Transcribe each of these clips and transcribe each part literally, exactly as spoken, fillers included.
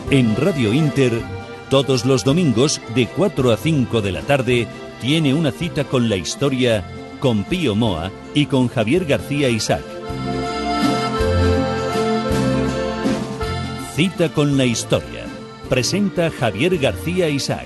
En Radio Inter, todos los domingos de cuatro a cinco de la tarde, tiene una cita con la historia, con Pío Moa y con Javier García Isaac. Cita con la historia. Presenta Javier García Isaac.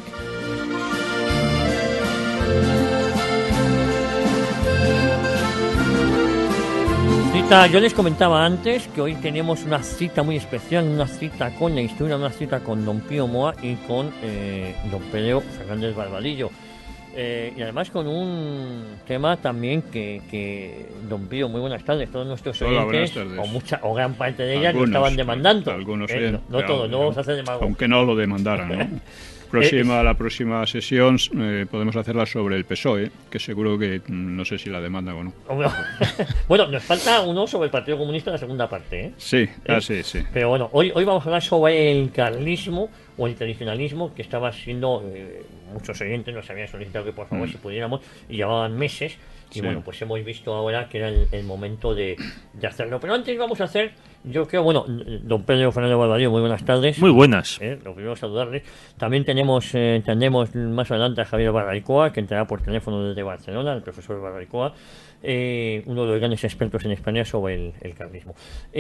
Cita, yo les comentaba antes que hoy tenemos una cita muy especial, una cita con la historia, una cita con don Pío Moa y con eh, don Pedro Fernández Barbadillo. Eh, y además con un tema también que, que don Pío, muy buenas tardes, todos nuestros oyentes, o mucha o gran parte de ellas algunos, lo estaban demandando. Algunos, eh, no, no todos, no vamos a hacer demagogia. Aunque no lo demandaran, ¿no? Próxima, la próxima sesión eh, podemos hacerla sobre el P S O E, que seguro que no sé si la demanda o no. Bueno, nos falta uno sobre el Partido Comunista en la segunda parte, ¿eh? Sí, ¿Eh? Ah, sí, sí. Pero bueno, hoy, hoy vamos a hablar sobre el carlismo o el tradicionalismo, que estaba siendo, eh, muchos oyentes nos habían solicitado que por favor mm. si pudiéramos, y llevaban meses, y sí. Bueno, pues hemos visto ahora que era el, el momento de, de hacerlo. Pero antes vamos a hacer, yo creo, bueno, don Pedro Fernández Barbadillo, muy buenas tardes. Muy buenas. Eh, lo primero saludarles. También tenemos, eh, tendremos más adelante a Javier Barraicoa, que entrará por teléfono desde Barcelona, el profesor Barraicoa, eh, uno de los grandes expertos en España sobre el, el carlismo.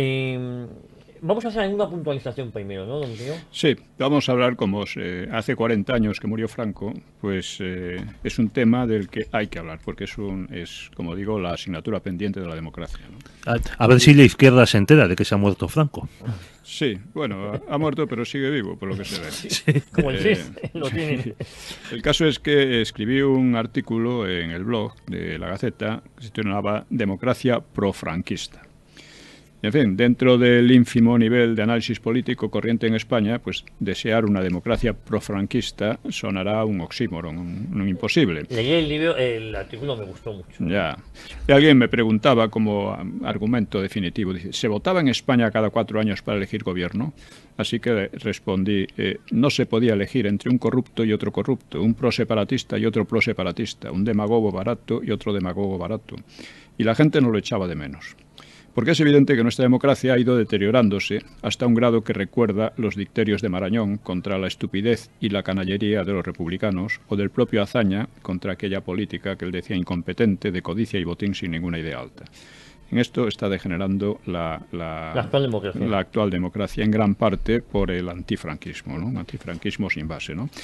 Eh, Vamos a hacer alguna puntualización primero, ¿no, don Pío? Sí, vamos a hablar como eh, hace cuarenta años que murió Franco, pues eh, es un tema del que hay que hablar, porque es, un, es como digo, la asignatura pendiente de la democracia, ¿no? A, a ver si la izquierda se entera de que se ha muerto Franco. Sí, bueno, ha, ha muerto pero sigue vivo, por lo que se ve. Sí, como el C I S, eh, lo tienen. El caso es que escribí un artículo en el blog de La Gaceta que se titulaba Democracia profranquista. En fin, dentro del ínfimo nivel de análisis político corriente en España, pues desear una democracia profranquista sonará un oxímoron, un, un imposible. Leí el libro, el artículo me gustó mucho. Ya. Y alguien me preguntaba como argumento definitivo, dice, ¿se votaba en España cada cuatro años para elegir gobierno? Así que respondí, eh, no se podía elegir entre un corrupto y otro corrupto, un proseparatista y otro proseparatista, un demagogo barato y otro demagogo barato. Y la gente no lo echaba de menos. Porque es evidente que nuestra democracia ha ido deteriorándose hasta un grado que recuerda los dicterios de Marañón contra la estupidez y la canallería de los republicanos o del propio Azaña contra aquella política que él decía incompetente, de codicia y botín sin ninguna idea alta. En esto está degenerando la, la, la, actual, democracia. la actual democracia en gran parte por el antifranquismo, ¿no? Un antifranquismo sin base, ¿no?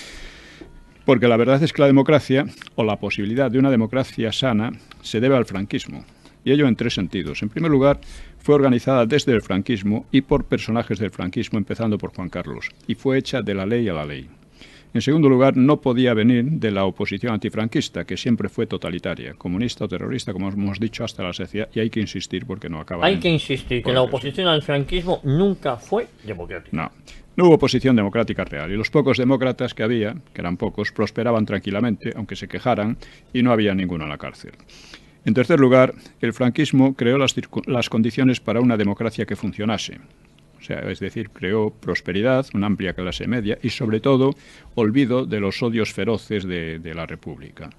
Porque la verdad es que la democracia, o la posibilidad de una democracia sana, se debe al franquismo. Y ello en tres sentidos. En primer lugar, fue organizada desde el franquismo y por personajes del franquismo, empezando por Juan Carlos, y fue hecha de la ley a la ley. En segundo lugar, no podía venir de la oposición antifranquista, que siempre fue totalitaria, comunista o terrorista, como hemos dicho hasta la saciedad, y hay que insistir porque no acaba. Hay en... que insistir que la oposición al franquismo nunca fue democrática. No. No hubo oposición democrática real, y los pocos demócratas que había, que eran pocos, prosperaban tranquilamente, aunque se quejaran, y no había ninguno en la cárcel. En tercer lugar, el franquismo creó las, las condiciones para una democracia que funcionase. O sea, es decir, creó prosperidad, una amplia clase media y, sobre todo, olvido de los odios feroces de, de la República.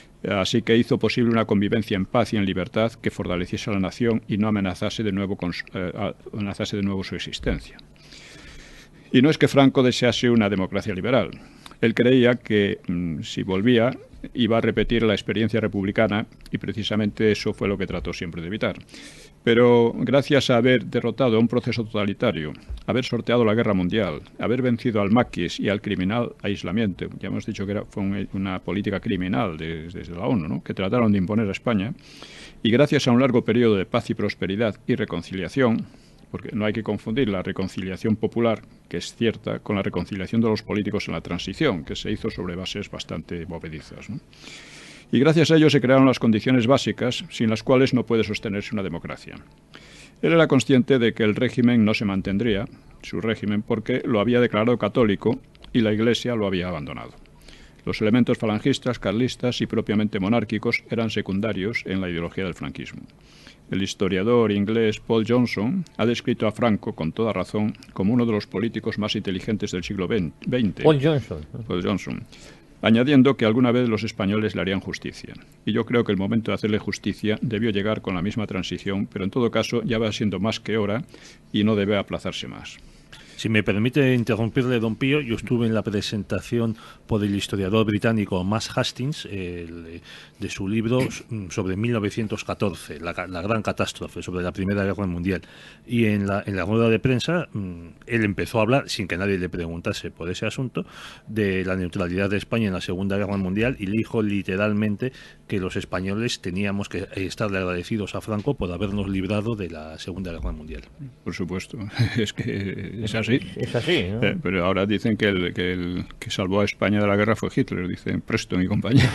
Así que hizo posible una convivencia en paz y en libertad que fortaleciese a la nación y no amenazase de nuevo, con, eh, amenazase de nuevo su existencia. Y no es que Franco desease una democracia liberal. Él creía que mmm, si volvía iba a repetir la experiencia republicana y precisamente eso fue lo que trató siempre de evitar. Pero gracias a haber derrotado a un proceso totalitario, haber sorteado la guerra mundial, haber vencido al maquis y al criminal aislamiento, ya hemos dicho que era, fue un, una política criminal desde, desde la ONU, ¿no?, que trataron de imponer a España, y gracias a un largo periodo de paz y prosperidad y reconciliación, porque no hay que confundir la reconciliación popular, que es cierta, con la reconciliación de los políticos en la transición, que se hizo sobre bases bastante movedizas, ¿no? Y gracias a ello se crearon las condiciones básicas sin las cuales no puede sostenerse una democracia. Él era consciente de que el régimen no se mantendría, su régimen, porque lo había declarado católico y la Iglesia lo había abandonado. Los elementos falangistas, carlistas y propiamente monárquicos eran secundarios en la ideología del franquismo. El historiador inglés Paul Johnson ha descrito a Franco, con toda razón, como uno de los políticos más inteligentes del siglo veinte. Paul Johnson. Paul Johnson. Añadiendo que alguna vez los españoles le harían justicia. Y yo creo que el momento de hacerle justicia debió llegar con la misma transición, pero en todo caso ya va siendo más que hora y no debe aplazarse más. Si me permite interrumpirle, don Pío, yo estuve en la presentación por el historiador británico Max Hastings el, de su libro sobre mil novecientos catorce, la, la gran catástrofe, sobre la Primera Guerra Mundial. Y en la, en la rueda de prensa, él empezó a hablar, sin que nadie le preguntase por ese asunto, de la neutralidad de España en la Segunda Guerra Mundial, y dijo literalmente que los españoles teníamos que estarle agradecidos a Franco por habernos librado de la Segunda Guerra Mundial. Por supuesto, es que es así. Es así, ¿no? Eh, pero ahora dicen que el, que el que salvó a España de la guerra fue Hitler, dicen Preston y compañía.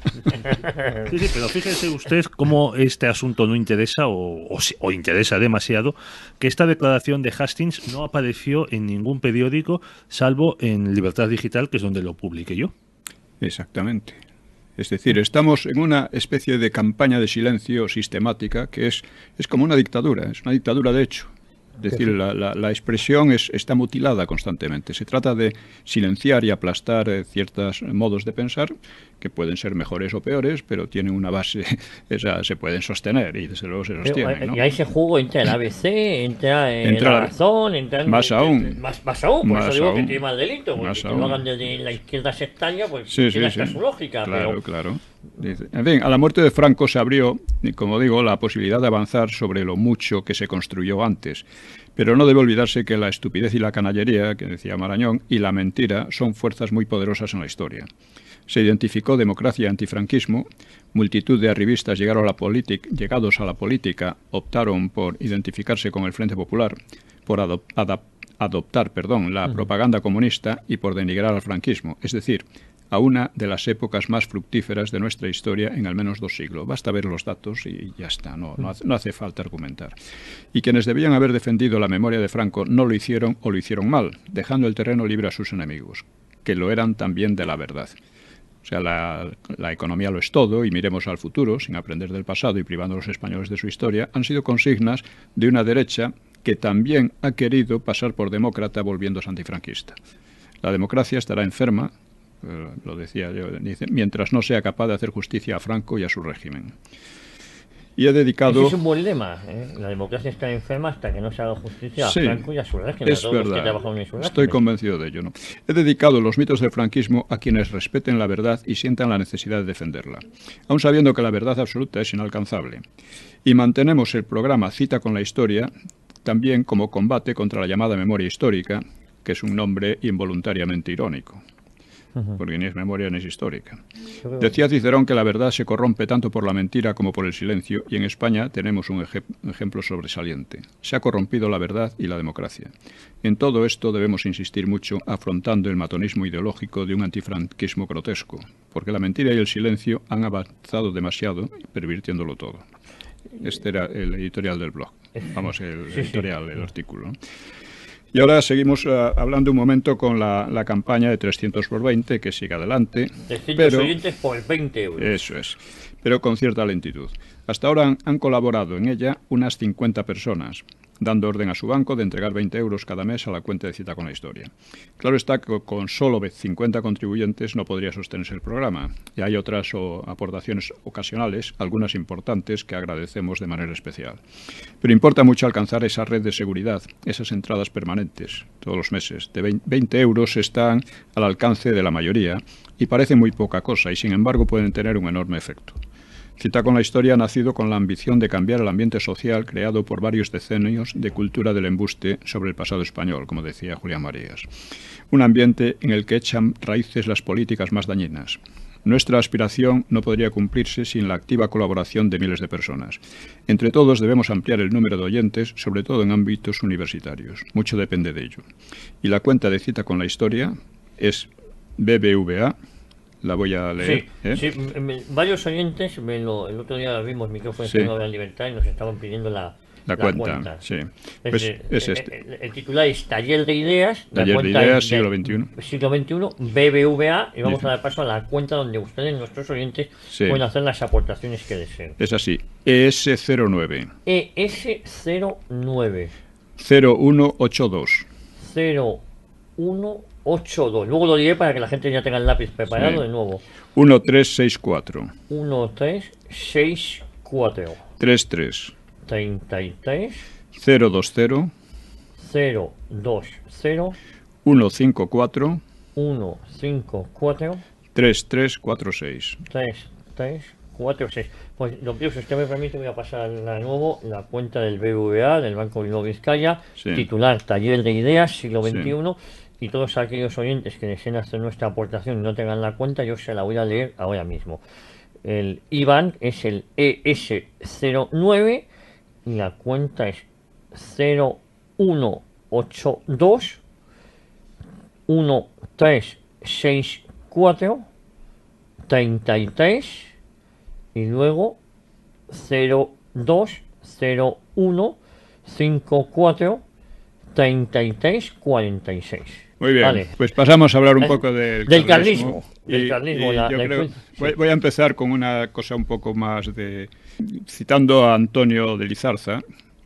Sí, sí, pero fíjese usted cómo este asunto no interesa o, o, o interesa demasiado, que esta declaración de Hastings no apareció en ningún periódico salvo en Libertad Digital, que es donde lo publiqué yo. Exactamente. Es decir, estamos en una especie de campaña de silencio sistemática que es, es como una dictadura, es una dictadura de hecho. Es decir, la, la, la expresión es, está mutilada constantemente. Se trata de silenciar y aplastar eh, ciertos modos de pensar que pueden ser mejores o peores, pero tienen una base, esa se pueden sostener y desde luego se sostienen, ¿no? Y ahí ese juego entra el A B C, entra el Entra, La Razón, entra más el, aún. el, más, más aún, por Más eso digo aún. que tiene más delito, porque Más si aún. lo hagan desde la izquierda sectaria, pues Sí, tiene sí, hasta sí. su lógica. Claro, pero... claro. Dice- En fin, a la muerte de Franco se abrió, y como digo, la posibilidad de avanzar sobre lo mucho que se construyó antes. Pero no debe olvidarse que la estupidez y la canallería, que decía Marañón, y la mentira son fuerzas muy poderosas en la historia. Se identificó democracia y antifranquismo, multitud de arribistas llegaron a la politic- llegados a la política optaron por identificarse con el Frente Popular, por adop- adap- adoptar perdón, la propaganda comunista y por denigrar al franquismo, es decir, a una de las épocas más fructíferas de nuestra historia en al menos dos siglos. Basta ver los datos y ya está, no, no, hace, no hace falta argumentar. Y quienes debían haber defendido la memoria de Franco no lo hicieron o lo hicieron mal, dejando el terreno libre a sus enemigos, que lo eran también de la verdad. O sea, la, la economía lo es todo y miremos al futuro, sin aprender del pasado y privando a los españoles de su historia, han sido consignas de una derecha que también ha querido pasar por demócrata volviéndose antifranquista. La democracia estará enferma, eh, lo decía yo, dice, mientras no sea capaz de hacer justicia a Franco y a su régimen. Y he dedicado... Ese es un buen lema, ¿eh? La democracia está enferma hasta que no se haga justicia Sí, a Franco y a su régimen. es a todos los que verdad. trabajan en su régimen. Estoy convencido de ello, ¿no? He dedicado los mitos del franquismo a quienes respeten la verdad y sientan la necesidad de defenderla, aun sabiendo que la verdad absoluta es inalcanzable. Y mantenemos el programa Cita con la Historia también como combate contra la llamada memoria histórica, que es un nombre involuntariamente irónico, porque ni es memoria ni es histórica. Decía Cicerón que la verdad se corrompe tanto por la mentira como por el silencio, y en España tenemos un ej- ejemplo sobresaliente. Se ha corrompido la verdad y la democracia. En todo esto debemos insistir mucho, afrontando el matonismo ideológico de un antifranquismo grotesco, porque la mentira y el silencio han avanzado demasiado, pervirtiéndolo todo. Este era el editorial del blog, vamos, el Sí, sí. editorial, el artículo, ¿no? Y ahora seguimos uh, hablando un momento con la, la campaña de trescientos por veinte, que sigue adelante. trescientos pero, oyentes por veinte euros. eso es, pero con cierta lentitud. Hasta ahora han, han colaborado en ella unas cincuenta personas, dando orden a su banco de entregar veinte euros cada mes a la cuenta de Cita con la Historia. Claro está que con solo cincuenta contribuyentes no podría sostenerse el programa, y hay otras o, aportaciones ocasionales, algunas importantes, que agradecemos de manera especial. Pero importa mucho alcanzar esa red de seguridad, esas entradas permanentes, todos los meses. De veinte euros están al alcance de la mayoría, y parece muy poca cosa, y sin embargo pueden tener un enorme efecto. Cita con la Historia ha nacido con la ambición de cambiar el ambiente social creado por varios decenios de cultura del embuste sobre el pasado español, como decía Julián Marías. Un ambiente en el que echan raíces las políticas más dañinas. Nuestra aspiración no podría cumplirse sin la activa colaboración de miles de personas. Entre todos debemos ampliar el número de oyentes, sobre todo en ámbitos universitarios. Mucho depende de ello. Y la cuenta de Cita con la Historia es B B V A. La voy a leer. Sí, ¿eh? sí, m- m- varios oyentes, me lo- el otro día vimos micrófonos Sí. de la libertad y nos estaban pidiendo la, La cuenta, sí. Es, Pues de- es el- este. El, el titular es Taller de Ideas. la Taller de cuenta Ideas, es de- siglo veintiuno. Siglo veintiuno, B B V A, y vamos Dice. a dar paso a la cuenta donde ustedes, nuestros oyentes, Sí. pueden hacer las aportaciones que deseen. Es así. E S cero nueve E S cero nueve cero uno ocho dos. cero uno ocho dos. Luego lo diré para que la gente ya tenga el lápiz preparado Sí. de nuevo. uno tres seis cuatro uno tres seis cuatro tres tres treinta y tres cero dos cero cero dos cero uno cinco cuatro uno cinco cuatro tres tres cuatro seis. tres tres cuatro seis. Pues, don Pío, si usted me permite, voy a pasar de nuevo la cuenta del B B V A, del Banco Bilbao Vizcaya, Sí. titular Taller de Ideas, siglo Sí. veintiuno, y todos aquellos oyentes que deseen hacer nuestra aportación y no tengan la cuenta, yo se la voy a leer ahora mismo. El I B A N es el E S cero nueve y la cuenta es cero uno ocho dos uno tres seis cuatro treinta y tres y luego cero dos cero uno cinco cuatro treinta y tres cuarenta y seis. Muy bien, Vale. pues pasamos a hablar un Eh, poco del, del carlismo. carlismo, del carlismo, la- yo la creo- influencia, voy, sí. voy a empezar con una cosa un poco más de... citando a Antonio de Lizarza,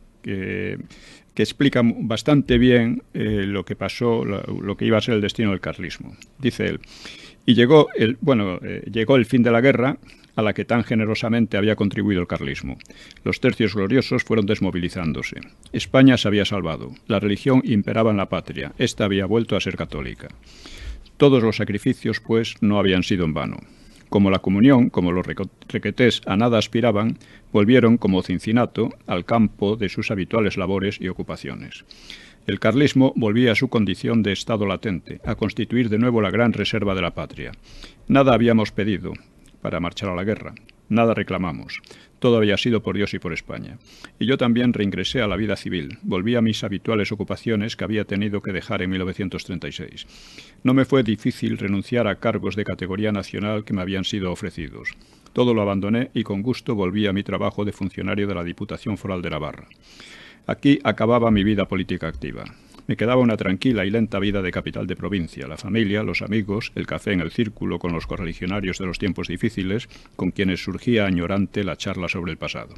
que, que explica bastante bien eh, lo que pasó, lo, lo que iba a ser el destino del carlismo. Dice él, y llegó el, bueno, eh, llegó el fin de la guerra, a la que tan generosamente había contribuido el carlismo. Los tercios gloriosos fueron desmovilizándose. España se había salvado. La religión imperaba en la patria. Esta había vuelto a ser católica. Todos los sacrificios, pues, no habían sido en vano. Como la comunión, como los requetés a nada aspiraban, volvieron, como Cincinato, al campo de sus habituales labores y ocupaciones. El carlismo volvía a su condición de estado latente, a constituir de nuevo la gran reserva de la patria. Nada habíamos pedido para marchar a la guerra. Nada reclamamos. Todo había sido por Dios y por España. Y yo también reingresé a la vida civil. Volví a mis habituales ocupaciones que había tenido que dejar en mil novecientos treinta y seis. No me fue difícil renunciar a cargos de categoría nacional que me habían sido ofrecidos. Todo lo abandoné y con gusto volví a mi trabajo de funcionario de la Diputación Foral de Navarra. Aquí acababa mi vida política activa. Me quedaba una tranquila y lenta vida de capital de provincia, la familia, los amigos, el café en el círculo con los correligionarios de los tiempos difíciles, con quienes surgía añorante la charla sobre el pasado.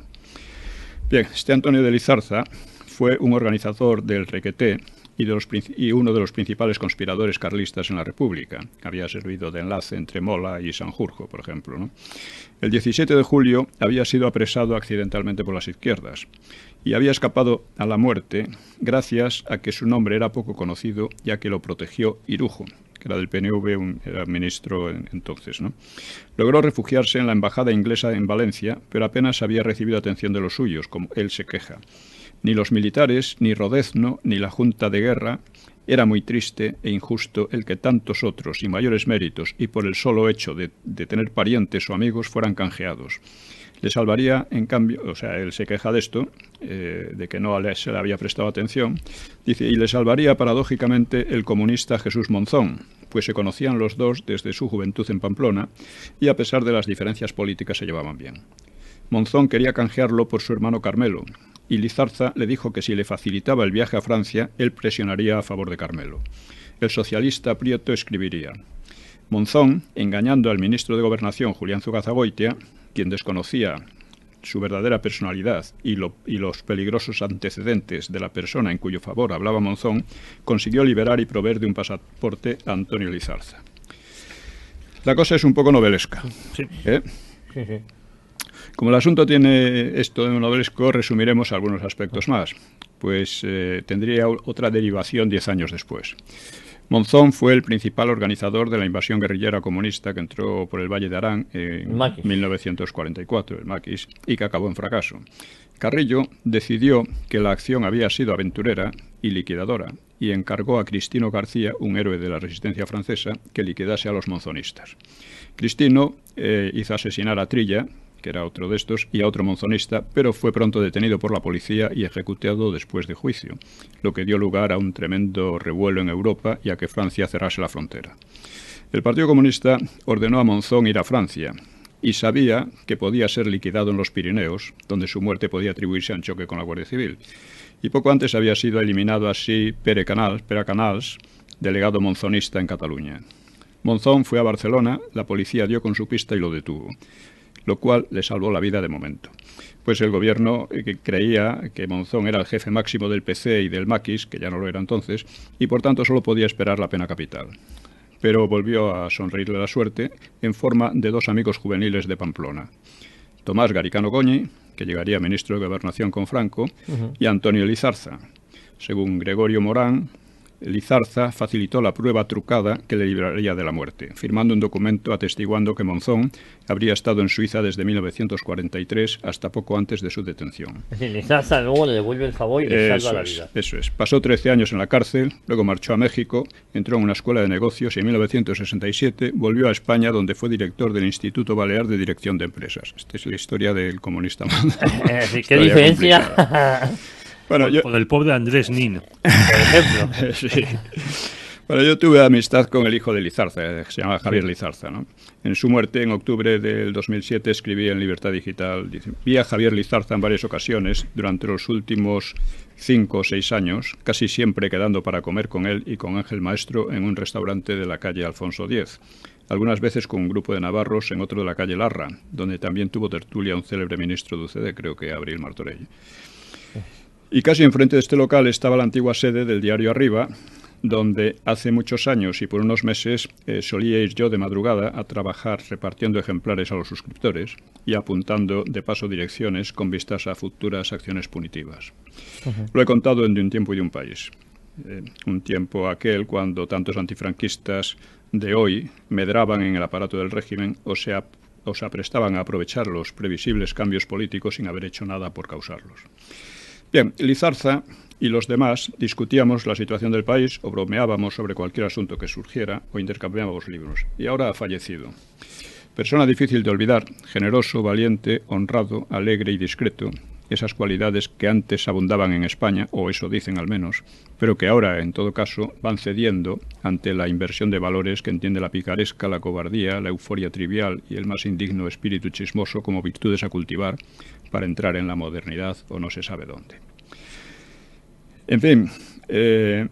Bien, este Antonio de Lizarza fue un organizador del requeté y, de los, y uno de los principales conspiradores carlistas en la República. Había servido de enlace entre Mola y Sanjurjo, por ejemplo, ¿no? El diecisiete de julio había sido apresado accidentalmente por las izquierdas y había escapado a la muerte gracias a que su nombre era poco conocido, ya que lo protegió Irujo, que era del P N V, un, era ministro en, entonces, ¿no? Logró refugiarse en la embajada inglesa en Valencia, pero apenas había recibido atención de los suyos, como él se queja. Ni los militares, ni Rodezno, ni la Junta de Guerra. Era muy triste e injusto el que tantos otros y mayores méritos, y por el solo hecho de, de tener parientes o amigos, fueran canjeados. Le salvaría, en cambio, o sea, él se queja de esto, eh, de que no le, se le había prestado atención, dice, y le salvaría paradójicamente el comunista Jesús Monzón, pues se conocían los dos desde su juventud en Pamplona, y a pesar de las diferencias políticas se llevaban bien. Monzón quería canjearlo por su hermano Carmelo, y Lizarza le dijo que si le facilitaba el viaje a Francia, él presionaría a favor de Carmelo. El socialista Prieto escribiría: Monzón, engañando al ministro de Gobernación, Julián Zugazagoitia, quien desconocía su verdadera personalidad y, lo, y los peligrosos antecedentes de la persona en cuyo favor hablaba Monzón, consiguió liberar y proveer de un pasaporte a Antonio Lizarza. La cosa es un poco novelesca. Sí. ¿eh? Sí, sí. Como el asunto tiene esto de novelesco, resumiremos algunos aspectos más, pues eh, tendría otra derivación diez años después. Monzón fue el principal organizador de la invasión guerrillera comunista que entró por el Valle de Arán en Maquis. mil novecientos cuarenta y cuatro, el Maquis, y que acabó en fracaso. Carrillo decidió que la acción había sido aventurera y liquidadora y encargó a Cristino García, un héroe de la resistencia francesa, que liquidase a los monzonistas. Cristino eh, hizo asesinar a Trilla, que era otro de estos, y a otro monzonista, pero fue pronto detenido por la policía y ejecutado después de juicio, lo que dio lugar a un tremendo revuelo en Europa y a que Francia cerrase la frontera. El Partido Comunista ordenó a Monzón ir a Francia y sabía que podía ser liquidado en los Pirineos, donde su muerte podía atribuirse a un choque con la Guardia Civil. Y poco antes había sido eliminado así Pere Canals, Pere Canals, delegado monzonista en Cataluña. Monzón fue a Barcelona, la policía dio con su pista y lo detuvo, lo cual le salvó la vida de momento. Pues el gobierno eh, creía que Monzón era el jefe máximo del P C y del Maquis, que ya no lo era entonces, y por tanto solo podía esperar la pena capital. Pero volvió a sonreírle la suerte en forma de dos amigos juveniles de Pamplona: Tomás Garicano Goñi, que llegaría ministro de Gobernación con Franco, uh-huh. y Antonio Lizarza. Según Gregorio Morán, Lizarza facilitó la prueba trucada que le libraría de la muerte, firmando un documento atestiguando que Monzón habría estado en Suiza desde mil novecientos cuarenta y tres hasta poco antes de su detención. Es decir, Lizarza luego le devuelve el favor y le Eso salva la es, vida. eso es. Pasó trece años en la cárcel, luego marchó a México, entró en una escuela de negocios y en mil novecientos sesenta y siete volvió a España, donde fue director del Instituto Balear de Dirección de Empresas. Esta es la historia del comunista. Eh, ¿Qué diferencia? Bueno, yo... Con el pobre Andrés Nin, por ejemplo. Sí. Bueno, yo tuve amistad con el hijo de Lizarza, que se llama Javier Lizarza, ¿no? En su muerte, en octubre del dos mil siete, escribí en Libertad Digital, dice, vi a Javier Lizarza en varias ocasiones durante los últimos cinco o seis años, casi siempre quedando para comer con él y con Ángel Maestro en un restaurante de la calle Alfonso X. Algunas veces con un grupo de navarros en otro de la calle Larra, donde también tuvo tertulia un célebre ministro de U C D, creo que Abril Martorell. Y casi enfrente de este local estaba la antigua sede del diario Arriba, donde hace muchos años y por unos meses eh, solía ir yo de madrugada a trabajar repartiendo ejemplares a los suscriptores y apuntando de paso direcciones con vistas a futuras acciones punitivas. Uh-huh. Lo he contado en De un tiempo y de un país. Eh, un tiempo aquel cuando tantos antifranquistas de hoy medraban en el aparato del régimen o se, o se aprestaban a aprovechar los previsibles cambios políticos sin haber hecho nada por causarlos. Bien, Lizarza y los demás discutíamos la situación del país o bromeábamos sobre cualquier asunto que surgiera o intercambiábamos libros. Y ahora ha fallecido. Persona difícil de olvidar, generoso, valiente, honrado, alegre y discreto. Esas cualidades que antes abundaban en España, o eso dicen al menos, pero que ahora, en todo caso, van cediendo ante la inversión de valores que entiende la picaresca, la cobardía, la euforia trivial y el más indigno espíritu chismoso como virtudes a cultivar para entrar en la modernidad o no se sabe dónde. En fin, eh,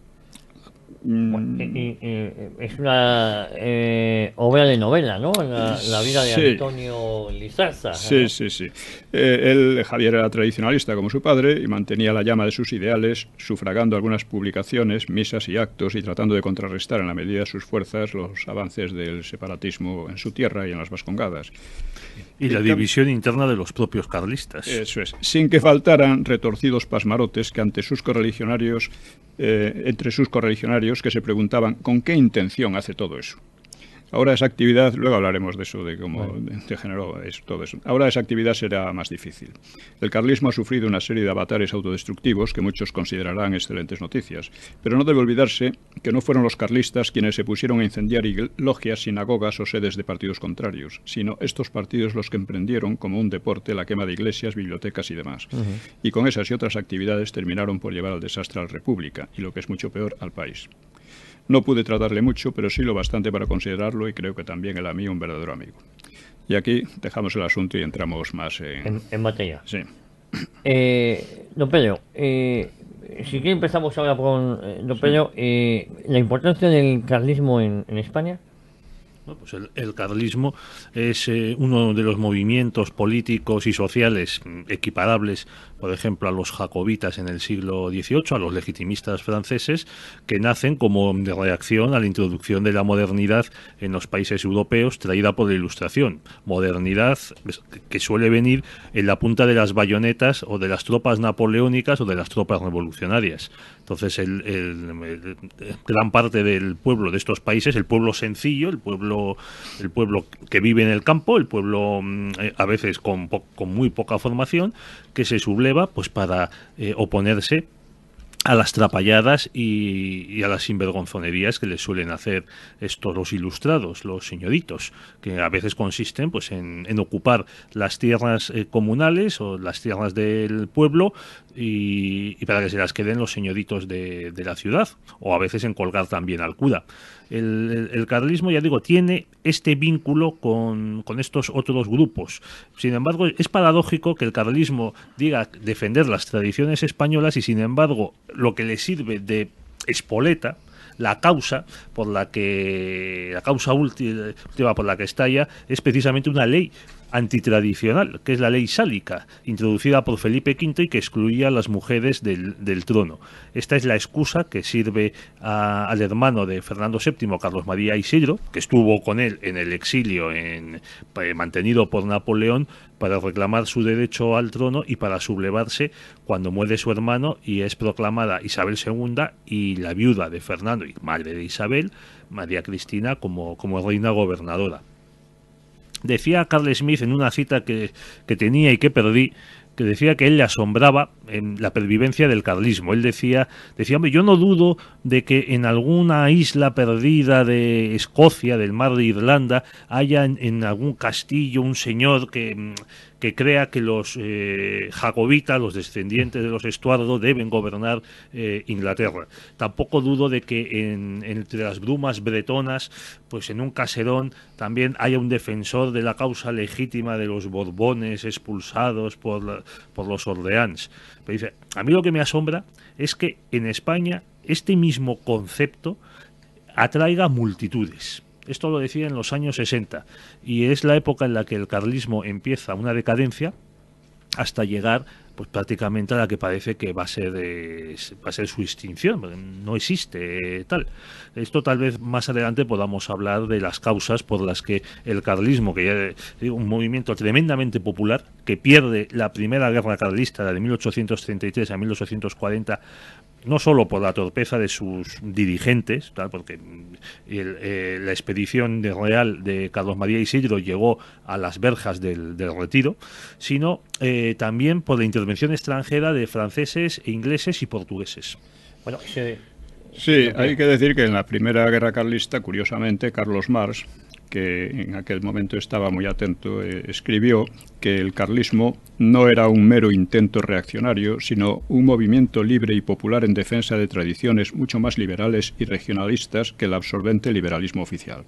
bueno, y, y, y, es una eh, obra de novela, ¿no? La, la vida de sí. Antonio Lizarza. Sí, ¿no? sí, sí. Eh, él, Javier, era tradicionalista como su padre y mantenía la llama de sus ideales, sufragando algunas publicaciones, misas y actos y tratando de contrarrestar en la medida de sus fuerzas los avances del separatismo en su tierra y en las Vascongadas. Y la división interna de los propios carlistas. Eso es, sin que faltaran retorcidos pasmarotes que ante sus correligionarios, eh, entre sus correligionarios que se preguntaban ¿con qué intención hace todo eso? Ahora esa actividad, luego hablaremos de eso, de cómo bueno. degeneró eso, todo eso. Ahora esa actividad será más difícil. El carlismo ha sufrido una serie de avatares autodestructivos que muchos considerarán excelentes noticias, pero no debe olvidarse que no fueron los carlistas quienes se pusieron a incendiar logias, sinagogas o sedes de partidos contrarios, sino estos partidos los que emprendieron como un deporte la quema de iglesias, bibliotecas y demás. Uh-huh. Y con esas y otras actividades terminaron por llevar al desastre a la República y, lo que es mucho peor, al país. No pude tratarle mucho, pero sí lo bastante para considerarlo y creo que también él a mí un verdadero amigo. Y aquí dejamos el asunto y entramos más en... En, en materia. Sí. Eh, don Pedro, eh, si quiere empezamos ahora con... Eh, don Pedro, eh, la importancia del carlismo en, en España. Bueno, pues el, el carlismo es eh, uno de los movimientos políticos y sociales equiparables, por ejemplo, a los jacobitas en el siglo dieciocho, a los legitimistas franceses, que nacen como de reacción a la introducción de la modernidad en los países europeos traída por la Ilustración. Modernidad que suele venir en la punta de las bayonetas o de las tropas napoleónicas o de las tropas revolucionarias. Entonces, el, el, el, gran parte del pueblo de estos países, el pueblo sencillo, el pueblo, el pueblo que vive en el campo, el pueblo eh, a veces con, po con muy poca formación, que se subleva pues para eh, oponerse a las trapalladas y, y a las sinvergonzonerías que les suelen hacer estos los ilustrados, los señoritos, que a veces consisten pues en, en ocupar las tierras eh, comunales o las tierras del pueblo y, y para que se las queden los señoritos de, de la ciudad, o a veces en colgar también al cura. El, el, el carlismo, ya digo, tiene este vínculo con, con estos otros grupos. Sin embargo, es paradójico que el carlismo diga defender las tradiciones españolas y, sin embargo, lo que le sirve de espoleta, la causa por la que la causa última por la que estalla es precisamente una ley antitradicional, que es la ley sálica, introducida por Felipe quinto y que excluía a las mujeres del, del trono. Esta es la excusa que sirve a, al hermano de Fernando séptimo, Carlos María Isidro, que estuvo con él en el exilio en, eh, mantenido por Napoleón, para reclamar su derecho al trono y para sublevarse cuando muere su hermano y es proclamada Isabel segunda y la viuda de Fernando y madre de Isabel, María Cristina, como, como reina gobernadora. Decía Carl Smith en una cita que, que tenía y que perdí, que decía que él le asombraba en la pervivencia del carlismo. Él decía, decía, hombre, yo no dudo de que en alguna isla perdida de Escocia, del mar de Irlanda, haya en, en algún castillo un señor que, que crea que los eh, jacobitas, los descendientes de los Estuardo, deben gobernar eh, Inglaterra. Tampoco dudo de que en, entre las brumas bretonas, pues en un caserón también haya un defensor de la causa legítima de los Borbones expulsados por, la, por los Orleans. Pero dice, a mí lo que me asombra es que en España este mismo concepto atraiga multitudes. Esto lo decía en los años sesenta y es la época en la que el carlismo empieza una decadencia hasta llegar pues prácticamente a la que parece que va a ser eh, va a ser su extinción. No existe eh, tal. Esto tal vez más adelante podamos hablar de las causas por las que el carlismo, que ya digo, un movimiento tremendamente popular, que pierde la primera guerra carlista, la de mil ochocientos treinta y tres a mil ochocientos cuarenta, no solo por la torpeza de sus dirigentes, tal, porque el, eh, la expedición de real de Carlos María Isidro llegó a las verjas del, del Retiro, sino eh, también por la intervención extranjera de franceses, ingleses y portugueses. Bueno, ese... Sí, hay que decir que en la primera guerra carlista, curiosamente, Carlos Marx, que en aquel momento estaba muy atento, eh, escribió que el carlismo no era un mero intento reaccionario, sino un movimiento libre y popular en defensa de tradiciones mucho más liberales y regionalistas que el absorbente liberalismo oficial.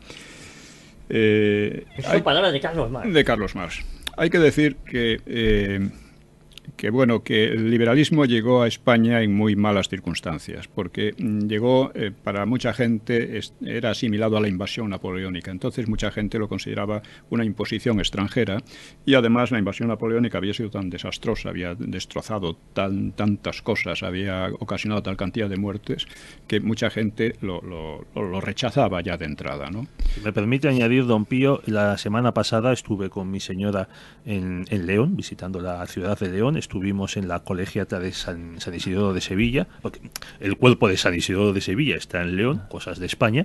Eh, Esas son palabras de Carlos Marx. De Carlos Marx. Hay que decir que... Eh, que bueno, que el liberalismo llegó a España en muy malas circunstancias, porque llegó, eh, para mucha gente, es, era asimilado a la invasión napoleónica. Entonces mucha gente lo consideraba una imposición extranjera y además la invasión napoleónica había sido tan desastrosa, había destrozado tan, tantas cosas, había ocasionado tal cantidad de muertes que mucha gente lo, lo, lo rechazaba ya de entrada, ¿no? Si me permite añadir, don Pío, la semana pasada estuve con mi señora en, en León, visitando la ciudad de León. Estuvimos en la colegiata de San, San Isidoro de Sevilla, porque el cuerpo de San Isidoro de Sevilla está en León, cosas de España,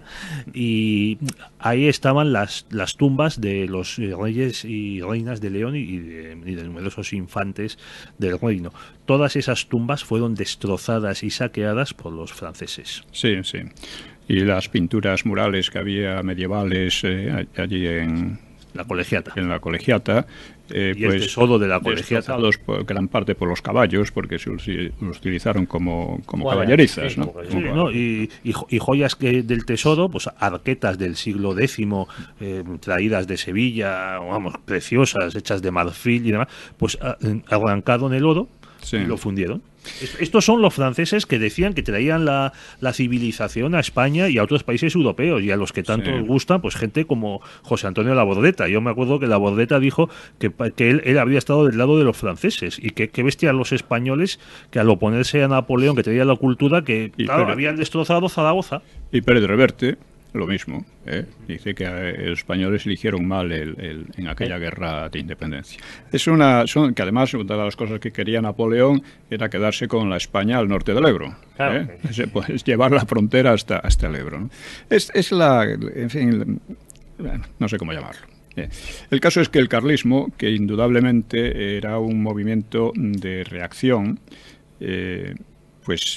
y ahí estaban las, las tumbas de los reyes y reinas de León y de, y de numerosos infantes del reino. Todas esas tumbas fueron destrozadas y saqueadas por los franceses. Sí, sí. Y las pinturas murales que había medievales eh, allí en... La colegiata. En la colegiata. Eh, y pues, el tesoro de la colegiata. Destrozados por gran parte por los caballos, porque se los, los utilizaron como, como bueno, caballerizas, sí, ¿no? Sí, ¿no? Y, y, y joyas que del tesoro, pues arquetas del siglo décimo, eh, traídas de Sevilla, vamos, preciosas, hechas de marfil y demás, pues arrancaron el oro sí. y lo fundieron. Estos son los franceses que decían que traían la, la civilización a España y a otros países europeos, y a los que tanto sí. les gustan, pues gente como José Antonio Labordeta. Yo me acuerdo que Labordeta dijo que, que él, él había estado del lado de los franceses, y que, que bestia los españoles, que al oponerse a Napoleón, que traía la cultura, que y claro, Pérez, habían destrozado Zaragoza. Y Pérez Reverte, lo mismo, ¿eh? Dice que eh, los españoles eligieron mal el, el, en aquella guerra de independencia. Es una, son, que además una de las cosas que quería Napoleón era quedarse con la España al norte del Ebro, claro. ¿eh? Es, pues, llevar la frontera hasta, hasta el Ebro, ¿no? Es, es la, en fin, no sé cómo llamarlo. El caso es que el carlismo, que indudablemente era un movimiento de reacción, eh, pues...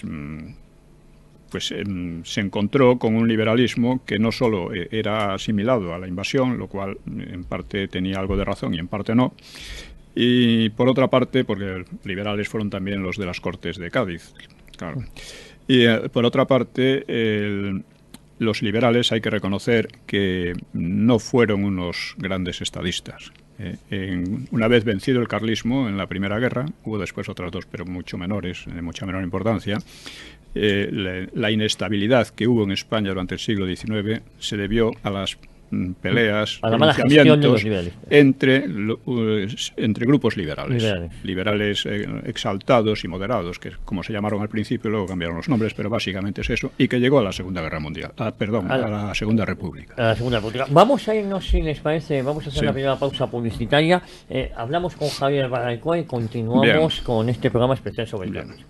pues eh, se encontró con un liberalismo que no solo eh, era asimilado a la invasión, lo cual en parte tenía algo de razón y en parte no, y por otra parte, porque liberales fueron también los de las Cortes de Cádiz, claro. Y eh, por otra parte, el, los liberales hay que reconocer que no fueron unos grandes estadistas. Eh, en, una vez vencido el carlismo en la Primera Guerra, hubo después otras dos, pero mucho menores, de mucha menor importancia. Eh, la, la inestabilidad que hubo en España durante el siglo diecinueve se debió a las mm, peleas, a la mala gestión de los liberales. entre, lo- uh, entre grupos liberales, Liberales. liberales eh, exaltados y moderados, que es como se llamaron al principio, luego cambiaron los nombres, pero básicamente es eso, y que llegó a la Segunda Guerra Mundial, ah, perdón, A la- a la Segunda República. A la segunda política. Vamos a irnos, si les parece, vamos a hacer Sí. la primera pausa publicitaria. Eh, hablamos con Javier Barraicoa y continuamos Bien. con este programa especial sobre el Bien. carlismo.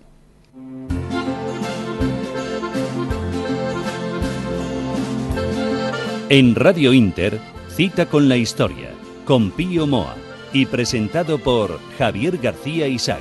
En Radio Inter, cita con la historia, con Pío Moa y presentado por Javier García Isaac.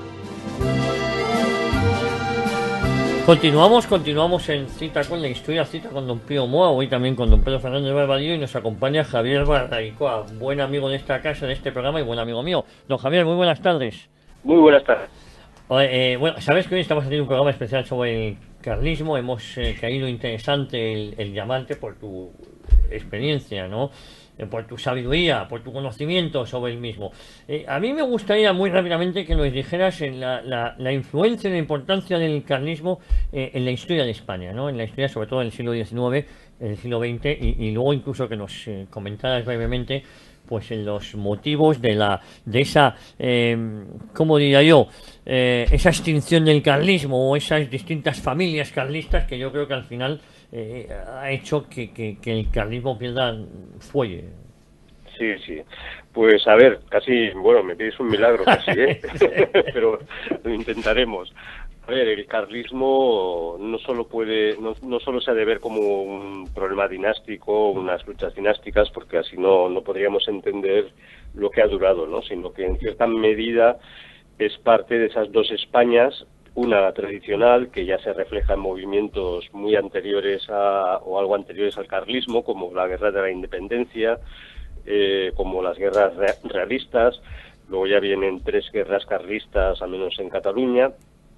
Continuamos, continuamos en Cita con la Historia, Cita con don Pío Moa, hoy también con don Pedro Fernández Barbadillo, y nos acompaña Javier Barraicoa, buen amigo de esta casa, de este programa y buen amigo mío. Don Javier, muy buenas tardes. Muy buenas tardes. Eh, bueno, sabes que hoy estamos haciendo un programa especial sobre el carlismo, hemos eh, caído interesante el, el llamarte por tu experiencia, ¿no? Eh, por tu sabiduría, por tu conocimiento sobre el mismo. Eh, a mí me gustaría muy rápidamente que nos dijeras en la, la, la influencia y la importancia del carlismo eh, en la historia de España, ¿no? En la historia sobre todo del siglo diecinueve, del siglo veinte, y, y luego incluso que nos eh, comentaras brevemente pues en los motivos de la de esa, eh, ¿cómo diría yo? Eh, esa extinción del carlismo o esas distintas familias carlistas que yo creo que al final eh, ha hecho que, que, que el carlismo pierda fuelle. Sí, sí. Pues a ver, casi, bueno, me pides un milagro casi, ¿eh? Pero lo intentaremos. A ver, el carlismo no solo puede, no, no solo se ha de ver como un problema dinástico, unas luchas dinásticas, porque así no, no podríamos entender lo que ha durado, ¿no? Sino que en cierta medida es parte de esas dos Españas, una tradicional que ya se refleja en movimientos muy anteriores a, o algo anteriores al carlismo, como la Guerra de la Independencia, eh, como las guerras realistas, luego ya vienen tres guerras carlistas, al menos en Cataluña,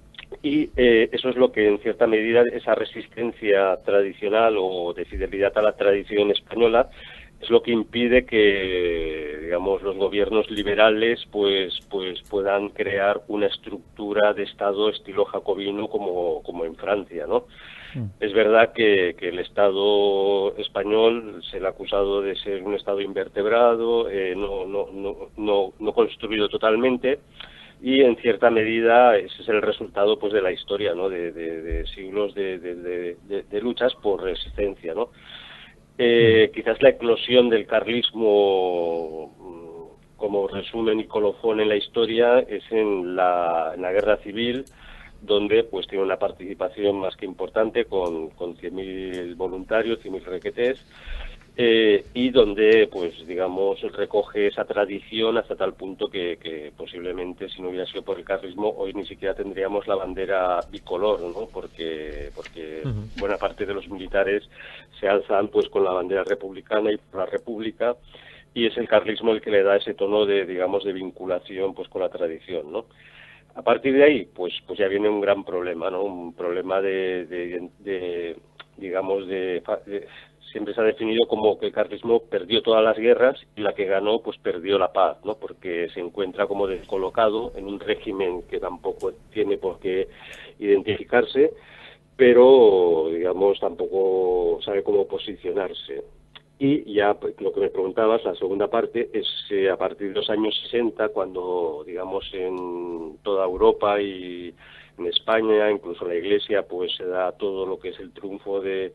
y eh, eso es lo que en cierta medida, esa resistencia tradicional o de fidelidad a la tradición española, es lo que impide que, digamos, los gobiernos liberales pues pues puedan crear una estructura de Estado estilo jacobino como, como en Francia, ¿no? Mm. Es verdad que, que el Estado español se le ha acusado de ser un Estado invertebrado, eh, no, no, no, no, no construido totalmente, y en cierta medida ese es el resultado pues de la historia, ¿no? De, de, de siglos de, de, de, de, de luchas por resistencia, ¿no? Eh, quizás la eclosión del carlismo como resumen y colofón en la historia es en la, en la guerra civil, donde pues tiene una participación más que importante con, con cien mil voluntarios, cien mil requetés, eh, y donde pues digamos recoge esa tradición hasta tal punto que, que posiblemente si no hubiera sido por el carlismo hoy ni siquiera tendríamos la bandera bicolor, ¿no? Porque, porque uh-huh. buena parte de los militares se alzan pues con la bandera republicana y por la república, y es el carlismo el que le da ese tono de, digamos, de vinculación pues con la tradición, ¿no? A partir de ahí, pues pues ya viene un gran problema, ¿no? Un problema de, de, de digamos, de, de... siempre se ha definido como que el carlismo perdió todas las guerras y la que ganó, pues perdió la paz, ¿no? Porque se encuentra como descolocado en un régimen que tampoco tiene por qué identificarse, pero, digamos, tampoco sabe cómo posicionarse. Y ya pues, lo que me preguntabas, la segunda parte, es eh, a partir de los años sesenta, cuando, digamos, en toda Europa y en España, incluso en la Iglesia, pues se da todo lo que es el triunfo de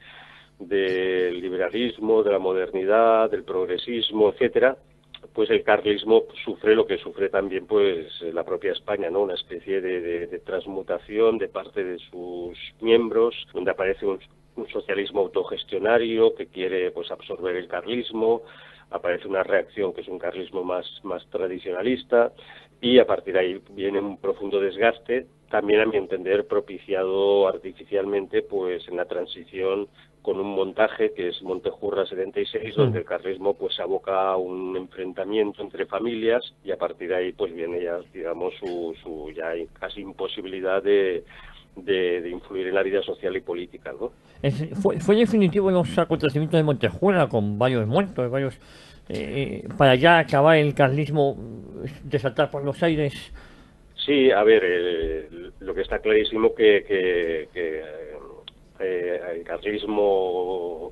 del liberalismo, de la modernidad, del progresismo, etcétera, pues el carlismo sufre lo que sufre también pues la propia España, ¿no? Una especie de, de, de transmutación de parte de sus miembros, donde aparece un un socialismo autogestionario que quiere pues absorber el carlismo, aparece una reacción que es un carlismo más, más tradicionalista, y a partir de ahí viene un profundo desgaste, también a mi entender propiciado artificialmente pues en la transición con un montaje que es Montejurra setenta y seis, sí. donde el carlismo pues aboca a un enfrentamiento entre familias, y a partir de ahí pues viene ya digamos su, su ya casi imposibilidad de De, de influir en la vida social y política, ¿no? Es, fue, fue definitivo en los acontecimientos de Montejurra, con varios muertos, varios eh, para ya acabar el carlismo de saltar por los aires. Sí, a ver, eh, lo que está clarísimo que, que, que eh, el carlismo va a evolucionar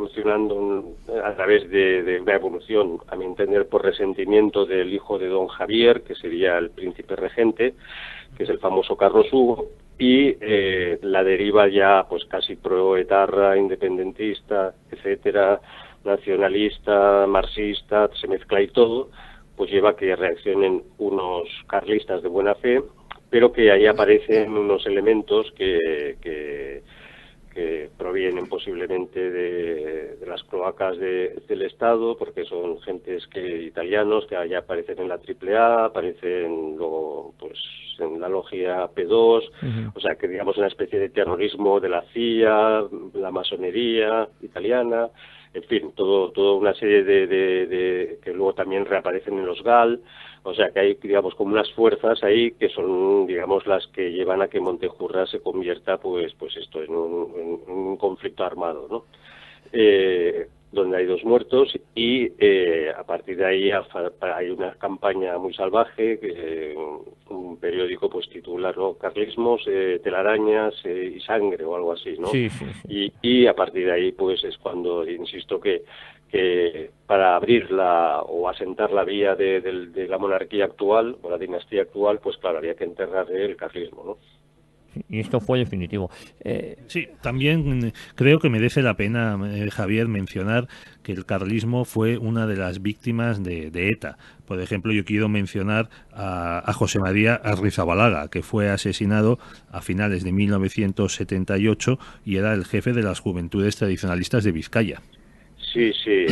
evolucionando a través de, de una evolución, a mi entender, por resentimiento del hijo de don Javier, que sería el príncipe regente, que es el famoso Carlos Hugo, y eh, la deriva ya pues casi proetarra, independentista, etcétera, nacionalista, marxista, se mezcla y todo, pues lleva a que reaccionen unos carlistas de buena fe, pero que ahí aparecen unos elementos que, que, que provienen posiblemente de, de las cloacas de, del Estado, porque son gentes que italianos que allá aparecen en la triple A, aparecen luego pues en la logia P dos, uh-huh. O sea que digamos una especie de terrorismo de la C I A, la masonería italiana, en fin, todo, toda una serie de, de, de que luego también reaparecen en los G A L, o sea que hay, digamos, como unas fuerzas ahí que son, digamos, las que llevan a que Montejurra se convierta, pues, pues esto, en un, en un conflicto armado, ¿no? Eh, donde hay dos muertos y eh, a partir de ahí hay una campaña muy salvaje, que un periódico pues titula, ¿no?, Carlismos, eh, telarañas eh, y sangre o algo así, ¿no? Sí, sí, sí. Y, y a partir de ahí pues es cuando, insisto, que, que para abrir la o asentar la vía de, de, de la monarquía actual o la dinastía actual, pues claro, había que enterrar el carlismo, ¿no? Y esto fue definitivo. Eh... Sí, también creo que merece la pena, eh, Javier, mencionar que el carlismo fue una de las víctimas de, de ETA. Por ejemplo, yo quiero mencionar a, a José María Arrizabalaga, que fue asesinado a finales de mil novecientos setenta y ocho y era el jefe de las Juventudes Tradicionalistas de Vizcaya. Sí, sí.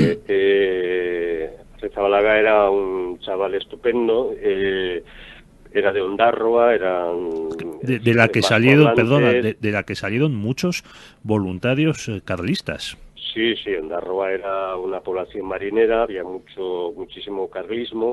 Eh, Arrizabalaga era un chaval estupendo. Eh, Era de Ondárroa, eran de, de la que salieron, perdona, de, de la que salieron muchos voluntarios carlistas. Sí, sí, Ondárroa era una población marinera, había mucho, muchísimo carlismo.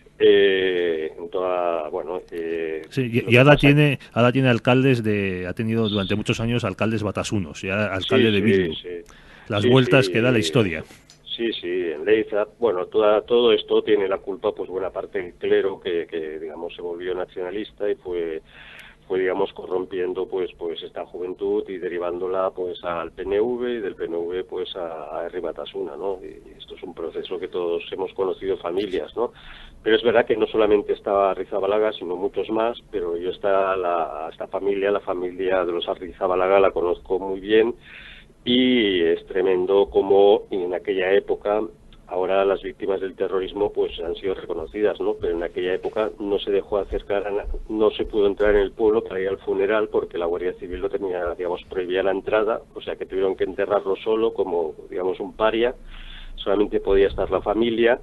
Eh, en toda, bueno, eh, sí, y, y ahora tiene, ahora tiene alcaldes de, ha tenido durante muchos años alcaldes batasunos, y ahora alcalde sí, de Bildu. Sí, sí. Las sí, vueltas sí, que da la historia. Sí, sí, en Leiza, bueno, toda, todo esto tiene la culpa, pues buena parte del clero que, que digamos, se volvió nacionalista y fue, fue, digamos, corrompiendo, pues, pues esta juventud y derivándola, pues, al P N V y del P N V, pues, a, a Herri Batasuna, ¿no? Y esto es un proceso que todos hemos conocido familias, ¿no? Pero es verdad que no solamente estaba Arrizabalaga, sino muchos más, pero yo esta, la, esta familia, la familia de los Arrizabalaga, la conozco muy bien. Y es tremendo como en aquella época, ahora las víctimas del terrorismo pues han sido reconocidas, ¿no? Pero en aquella época no se dejó acercar, a, no se pudo entrar en el pueblo para ir al funeral porque la Guardia Civil lo tenía, digamos, prohibía la entrada, o sea que tuvieron que enterrarlo solo como, digamos, un paria, solamente podía estar la familia.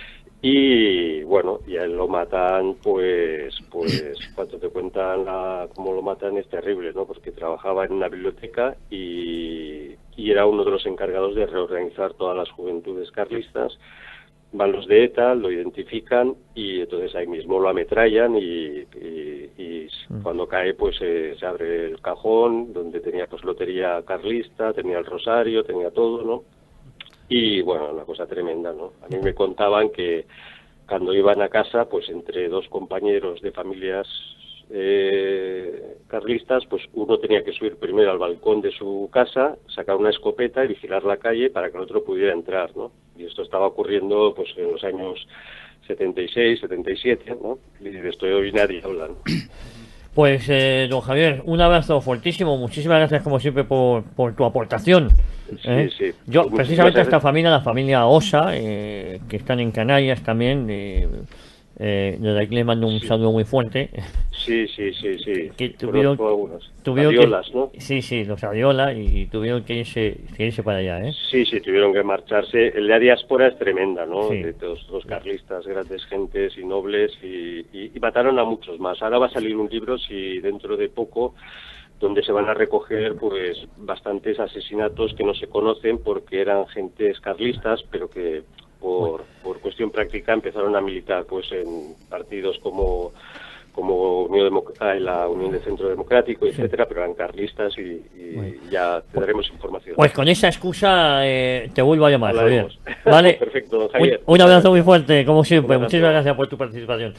Y bueno, y a él lo matan, pues, pues cuando te cuentan la, cómo lo matan es terrible, ¿no? Porque trabajaba en una biblioteca y, y era uno de los encargados de reorganizar todas las juventudes carlistas. Van los de ETA, lo identifican y entonces ahí mismo lo ametrallan y, y, y cuando cae pues eh, se abre el cajón donde tenía pues lotería carlista, tenía el rosario, tenía todo, ¿no? Y bueno, una cosa tremenda, ¿no? A mí me contaban que cuando iban a casa, pues entre dos compañeros de familias eh, carlistas, pues uno tenía que subir primero al balcón de su casa, sacar una escopeta y vigilar la calle para que el otro pudiera entrar, ¿no? Y esto estaba ocurriendo pues en los años setenta y seis, setenta y siete, ¿no? Y de esto hoy nadie habla, ¿no? Pues, eh, don Javier, un abrazo fuertísimo. Muchísimas gracias, como siempre, por, por tu aportación. ¿eh? Sí, sí. Yo, Muchísimas precisamente, a esta gracias. familia, la familia Osa, eh, que están en Canarias también, eh, eh, desde aquí les mando un Sí. saludo muy fuerte. Sí, sí, sí, sí. Que tuvieron, Conozco algunos. tuvieron Adiolas, que, ¿no? Sí, sí, los Adiola, y tuvieron que irse, que irse para allá, ¿eh? Sí, sí, tuvieron que marcharse. La diáspora es tremenda, ¿no? Sí. De todos los carlistas, grandes gentes y nobles, y, y, y mataron a muchos más. Ahora va a salir un libro, si dentro de poco, donde se van a recoger pues bastantes asesinatos que no se conocen porque eran gentes carlistas, pero que por, por cuestión práctica empezaron a militar pues en partidos como como Unión Democ- ah, la Unión de Centro Democrático, etcétera, pero eran carlistas y, y Bueno. ya tendremos información. Pues con esa excusa eh, te vuelvo a llamar, Javier. Hablaremos. ¿Vale? Perfecto, don Un, Javier. un abrazo muy fuerte, como siempre. Un abrazo. Muchísimas gracias por tu participación.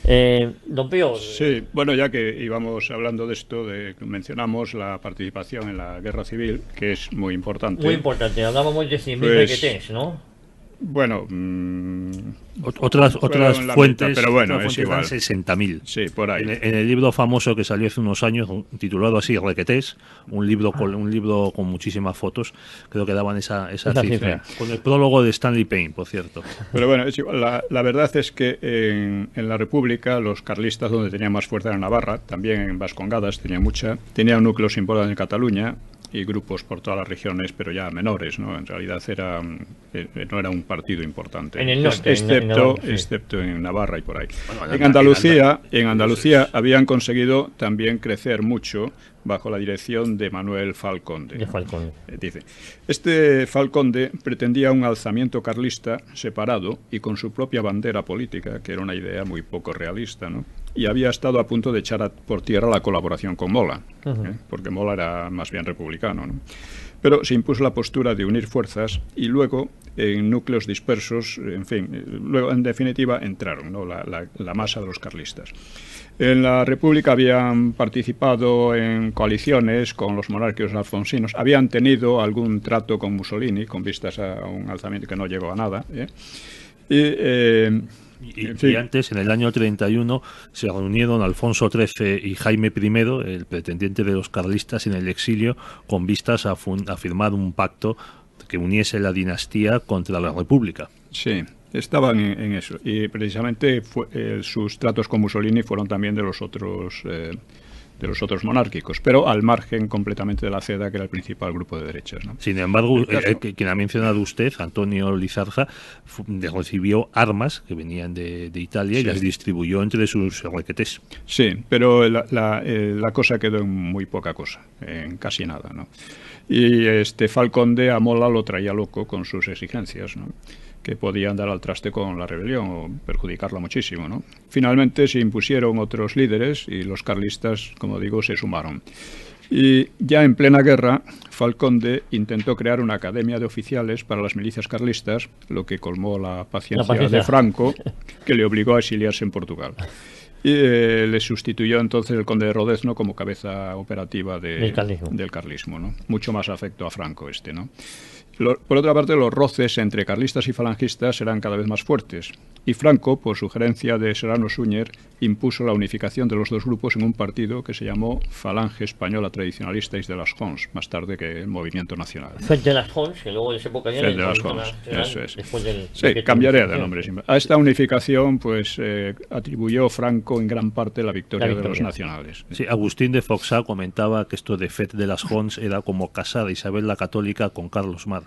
Eh, don Pío. Sí, bueno, ya que íbamos hablando de esto, de, mencionamos la participación en la guerra civil, que es muy importante. Muy importante, hablábamos de cien mil Pues, requetés, ¿no? Bueno, mmm, otras otras fuentes, mitad, pero bueno, otras es fuentes igual. dan sesenta mil. Sí, por ahí. En, en el libro famoso que salió hace unos años, titulado así, Requetés, un libro con un libro con muchísimas fotos, creo que daban esa, esa, esa cifra. cifra. Con el prólogo de Stanley Payne, por cierto. Pero bueno, es igual. La, la verdad es que en, en la República los carlistas donde tenían más fuerza era Navarra, también en Vascongadas tenía mucha, tenía núcleos importantes en Cataluña y grupos por todas las regiones, pero ya menores, ¿no? En realidad era eh, no era un partido importante. En el norte, excepto, en Navarra, sí. excepto en Navarra y por ahí. Bueno, en Andalucía, en Andalucía habían conseguido también crecer mucho bajo la dirección de Manuel Falconde. De Falconde. Eh, dice, este Falconde pretendía un alzamiento carlista separado y con su propia bandera política, que era una idea muy poco realista, ¿no? Y había estado a punto de echar a, por tierra la colaboración con Mola, uh-huh. ¿eh? Porque Mola era más bien republicano, ¿no? Pero se impuso la postura de unir fuerzas y luego en núcleos dispersos, en fin, luego en definitiva entraron, ¿no? la, la, la masa de los carlistas. En la República habían participado en coaliciones con los monárquicos alfonsinos, habían tenido algún trato con Mussolini con vistas a un alzamiento que no llegó a nada, ¿eh? Y... Eh, Y, y antes, en el año treinta y uno, se reunieron Alfonso trece y Jaime primero, el pretendiente de los carlistas, en el exilio, con vistas a, fun a firmar un pacto que uniese la dinastía contra la República. Sí, estaban en, en eso. Y precisamente fue, eh, sus tratos con Mussolini fueron también de los otros... Eh, de los otros monárquicos, pero al margen completamente de la CEDA, que era el principal grupo de derechas, ¿no? Sin embargo, eh, eh, quien ha mencionado usted, Antonio Lizarza, recibió armas que venían de, de Italia, sí, y las distribuyó entre sus requetés. Sí, pero la, la, eh, la cosa quedó en muy poca cosa, en casi nada, ¿no? Y este Falconde a Mola lo traía loco con sus exigencias, ¿no? Que podían dar al traste con la rebelión o perjudicarla muchísimo, ¿no? Finalmente se impusieron otros líderes y los carlistas, como digo, se sumaron. Y ya en plena guerra, Falconde intentó crear una academia de oficiales para las milicias carlistas, lo que colmó la paciencia, la paciencia. de Franco, que le obligó a exiliarse en Portugal. Y eh, le sustituyó entonces el conde de Rodezno como cabeza operativa de, del carlismo, del carlismo, ¿no? Mucho más afecto a Franco este, ¿no? Lo, por otra parte, los roces entre carlistas y falangistas eran cada vez más fuertes, y Franco, por sugerencia de Serrano Suñer, impuso la unificación de los dos grupos en un partido que se llamó Falange Española Tradicionalista de las Jons, más tarde que el Movimiento Nacional. Frente de las Jons, que luego de esa época ya Frente de las Jons, eso es. Del, sí, cambiaré de nombre. A esta unificación, pues, eh, atribuyó Franco en gran parte la victoria, la victoria de los nacionales. Sí, Agustín de Foxá comentaba que esto de Fet de las Jons era como casar a Isabel la Católica con Carlos Mar.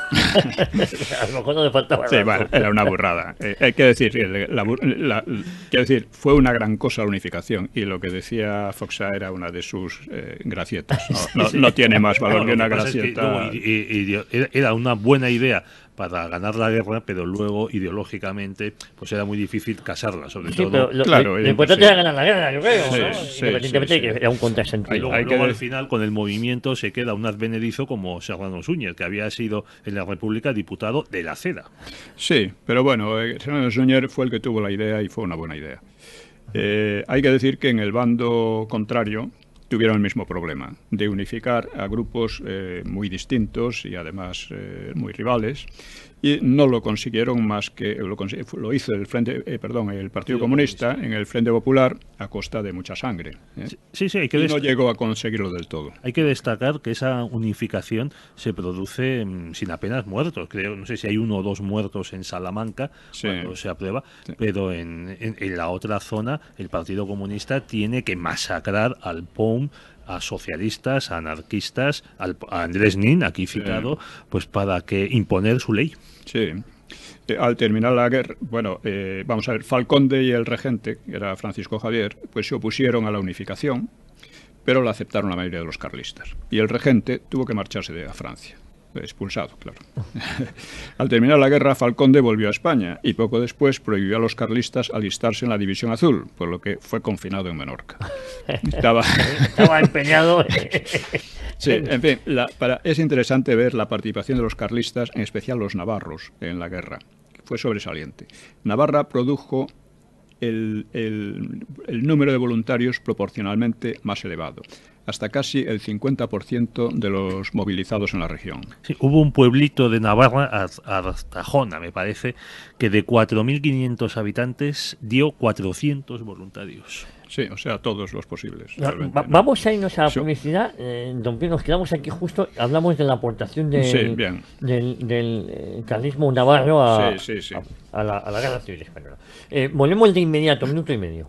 A lo mejor no le faltaba. Sí, bueno, era una burrada. Eh, hay que decir, la, la, la, quiero decir, fue una gran cosa la unificación, y lo que decía Foxá era una de sus eh, gracietas. No, no, no tiene más valor no, que una que gracieta. Es que, no, y, y, y, era una buena idea para ganar la guerra, pero luego ideológicamente pues era muy difícil casarla, sobre sí, todo. Pero lo, claro, lo importante sí. era ganar la guerra, yo creo, sí, ¿no? Sí, Independientemente sí, de sí. que era un contrasentido. Y luego, hay que luego ver... al final con el movimiento se queda un advenedizo como Serrano Suñer, que había sido en la República diputado de la CEDA. Sí, pero bueno, eh, Serrano Suñer fue el que tuvo la idea y fue una buena idea. Eh, hay que decir que en el bando contrario tuvieron el mismo problema, de unificar a grupos eh, muy distintos y además eh, muy rivales, y no lo consiguieron más que lo, lo hizo el frente, eh, perdón, el Partido Comunista, Comunista en el Frente Popular a costa de mucha sangre. ¿eh? Sí, sí, sí, hay que y no llegó a conseguirlo del todo. Hay que destacar que esa unificación se produce mmm, sin apenas muertos. Creo, no sé si hay uno o dos muertos en Salamanca sí. cuando se aprueba, sí. pero en, en, en la otra zona el Partido Comunista tiene que masacrar al P O M, a socialistas, a anarquistas, al, a Andrés Nin, aquí citado, sí. pues para que imponer su ley. Sí. Eh, al terminar la guerra, bueno, eh, vamos a ver, Falconde y el regente, que era Francisco Javier, pues se opusieron a la unificación, pero la aceptaron la mayoría de los carlistas. Y el regente tuvo que marcharse de a Francia. Expulsado, claro. Al terminar la guerra, Falconde volvió a España y poco después prohibió a los carlistas alistarse en la División Azul, por lo que fue confinado en Menorca. Estaba, Estaba empeñado. Sí, en fin, la, para, es interesante ver la participación de los carlistas, en especial los navarros, en la guerra. Fue sobresaliente. Navarra produjo el, el, el número de voluntarios proporcionalmente más elevado, hasta casi el cincuenta por ciento de los movilizados en la región. Sí, hubo un pueblito de Navarra, Artajona, me parece, que de cuatro mil quinientos habitantes dio cuatrocientos voluntarios. Sí, o sea, todos los posibles. Va, ¿no? Vamos a irnos a la sí. publicidad. Eh, don Pío, nos quedamos aquí justo, hablamos de la aportación del, sí, bien. del, del eh, carlismo navarro a, sí, sí, sí. a, a, la, a la guerra civil española. Eh, volvemos de inmediato, minuto y medio.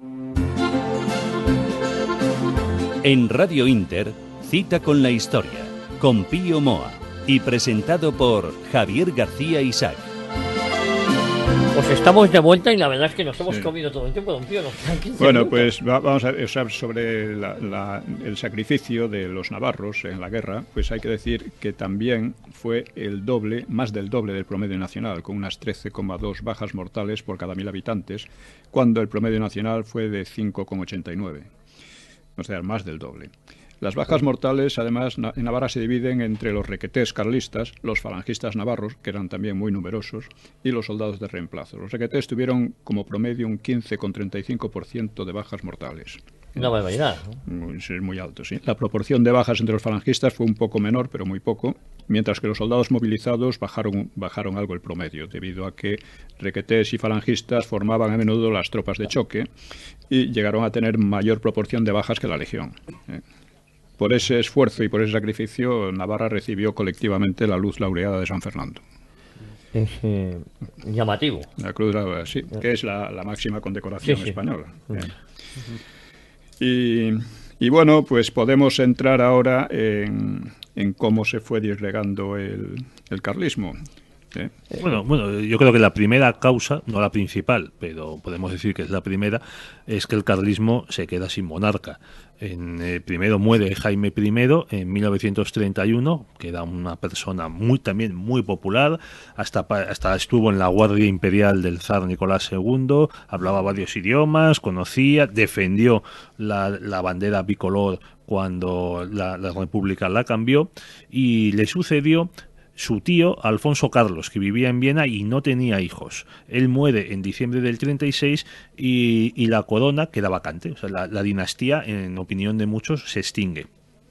En Radio Inter, Cita con la Historia, con Pío Moa, y presentado por Javier García Isaac. Pues estamos de vuelta y la verdad es que nos hemos sí. comido todo el tiempo, don Pío. Nos quedan quince bueno, minutos. pues va, vamos a ver, o sea, sobre la, la, el sacrificio de los navarros en la guerra, pues hay que decir que también fue el doble, más del doble del promedio nacional, con unas trece coma dos bajas mortales por cada mil habitantes, cuando el promedio nacional fue de cinco coma ochenta y nueve. O sea, más del doble. Las bajas mortales, además, en Navarra se dividen entre los requetés carlistas, los falangistas navarros, que eran también muy numerosos, y los soldados de reemplazo. Los requetés tuvieron como promedio un quince coma treinta y cinco por ciento de bajas mortales. Una barbaridad, ¿no? Es muy alto, sí. La proporción de bajas entre los falangistas fue un poco menor, pero muy poco, mientras que los soldados movilizados bajaron, bajaron algo el promedio, debido a que requetés y falangistas formaban a menudo las tropas de choque y llegaron a tener mayor proporción de bajas que la legión. ¿eh? Por ese esfuerzo y por ese sacrificio, Navarra recibió colectivamente la Luz Laureada de San Fernando. Es eh, llamativo. La Cruz Laureada, sí, que es la, la máxima condecoración sí, sí. española. Uh-huh. Y, y bueno, pues podemos entrar ahora en, en cómo se fue disgregando el, el carlismo. ¿eh? Bueno, bueno, yo creo que la primera causa, no la principal, pero podemos decir que es la primera, es que el carlismo se queda sin monarca. En, eh, primero muere Jaime primero en mil novecientos treinta y uno, que era una persona muy también muy popular, hasta, hasta estuvo en la Guardia Imperial del zar Nicolás segundo, hablaba varios idiomas, conocía, defendió la, la bandera bicolor cuando la, la República la cambió, y le sucedió su tío, Alfonso Carlos, que vivía en Viena y no tenía hijos. Él muere en diciembre del treinta y seis y, y la corona queda vacante. O sea, la, la dinastía, en opinión de muchos, se extingue.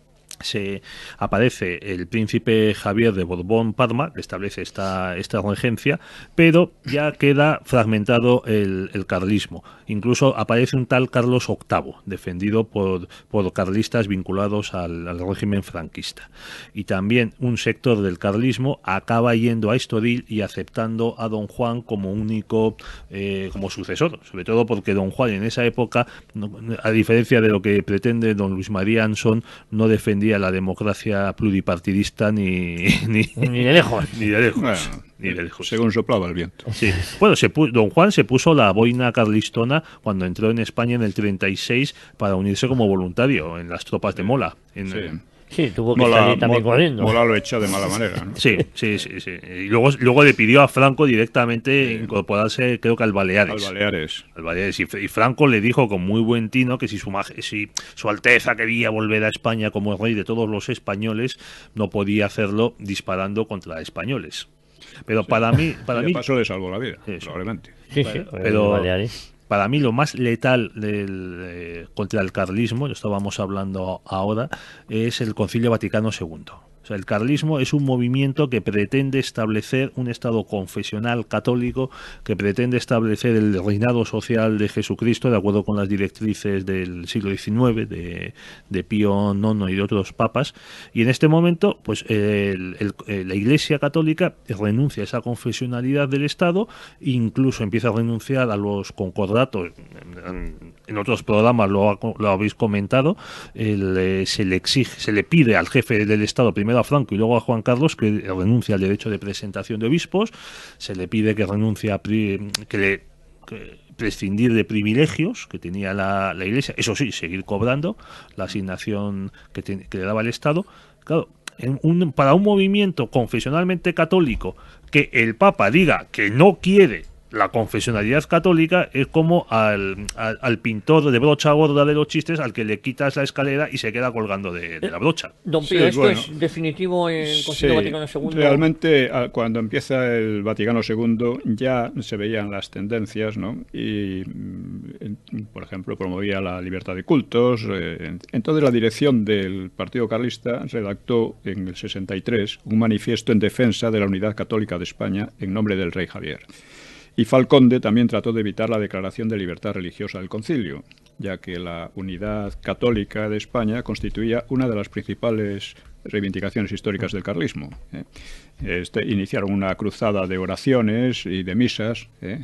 Se aparece el príncipe Javier de Borbón-Parma, que establece esta, esta regencia, pero ya queda fragmentado el, el carlismo. Incluso aparece un tal Carlos octavo, defendido por, por carlistas vinculados al, al régimen franquista. Y también un sector del carlismo acaba yendo a Estoril y aceptando a don Juan como único, eh, como sucesor, sobre todo porque don Juan en esa época, no, a diferencia de lo que pretende don Luis María Anson, no defendía la democracia pluripartidista ni ni, ni de lejos ni de lejos, bueno, ni de lejos. Según soplaba el viento. Sí. Bueno, se pu don Juan se puso la boina carlistona cuando entró en España en el treinta y seis para unirse como voluntario en las tropas de Mola. En, sí. Sí, tuvo que Mola, salir también Mola, corriendo. Mola lo echó de mala manera, ¿no? Sí, sí, sí, sí. Y luego, luego le pidió a Franco directamente sí. incorporarse, creo que al Baleares. Al Baleares. Al Baleares. Y, y Franco le dijo con muy buen tino que si su, si su Alteza quería volver a España como rey de todos los españoles, no podía hacerlo disparando contra españoles. Pero sí. para mí... Para y de mí paso le salvó la vida, sí, probablemente. Sí, sí, pero... pero Baleares. Para mí lo más letal del, eh, contra el carlismo, lo estábamos hablando ahora, es el Concilio Vaticano segundo. O sea, el carlismo es un movimiento que pretende establecer un Estado confesional católico, que pretende establecer el reinado social de Jesucristo de acuerdo con las directrices del siglo diecinueve, de, de Pío nono y de otros papas. Y en este momento, pues el, el, la Iglesia Católica renuncia a esa confesionalidad del Estado e incluso empieza a renunciar a los concordatos. En, en otros programas lo, lo habéis comentado, el, eh, se le exige, se le pide al jefe del Estado, primero a Franco y luego a Juan Carlos, que renuncie al derecho de presentación de obispos, se le pide que renuncie a pri, que le que prescindir de privilegios que tenía la, la Iglesia, eso sí, seguir cobrando la asignación que, te, que le daba el Estado. Claro, en un, para un movimiento confesionalmente católico, que el Papa diga que no quiere la confesionalidad católica es como al, al, al pintor de brocha gorda de los chistes al que le quitas la escalera y se queda colgando de, de la brocha. Don Pío, Sí, ¿esto bueno. es definitivo en el Concilio Sí, Vaticano segundo? realmente a- cuando empieza el Vaticano segundo ya se veían las tendencias, ¿no? Y, mm, en- por ejemplo, promovía la libertad de cultos. eh, entonces la dirección del Partido Carlista redactó en el sesenta y tres un manifiesto en defensa de la unidad católica de España en nombre del rey Javier. Y Falconde también trató de evitar la declaración de libertad religiosa del concilio, ya que la unidad católica de España constituía una de las principales reivindicaciones históricas del carlismo. ¿eh? Este, iniciaron una cruzada de oraciones y de misas, ¿eh?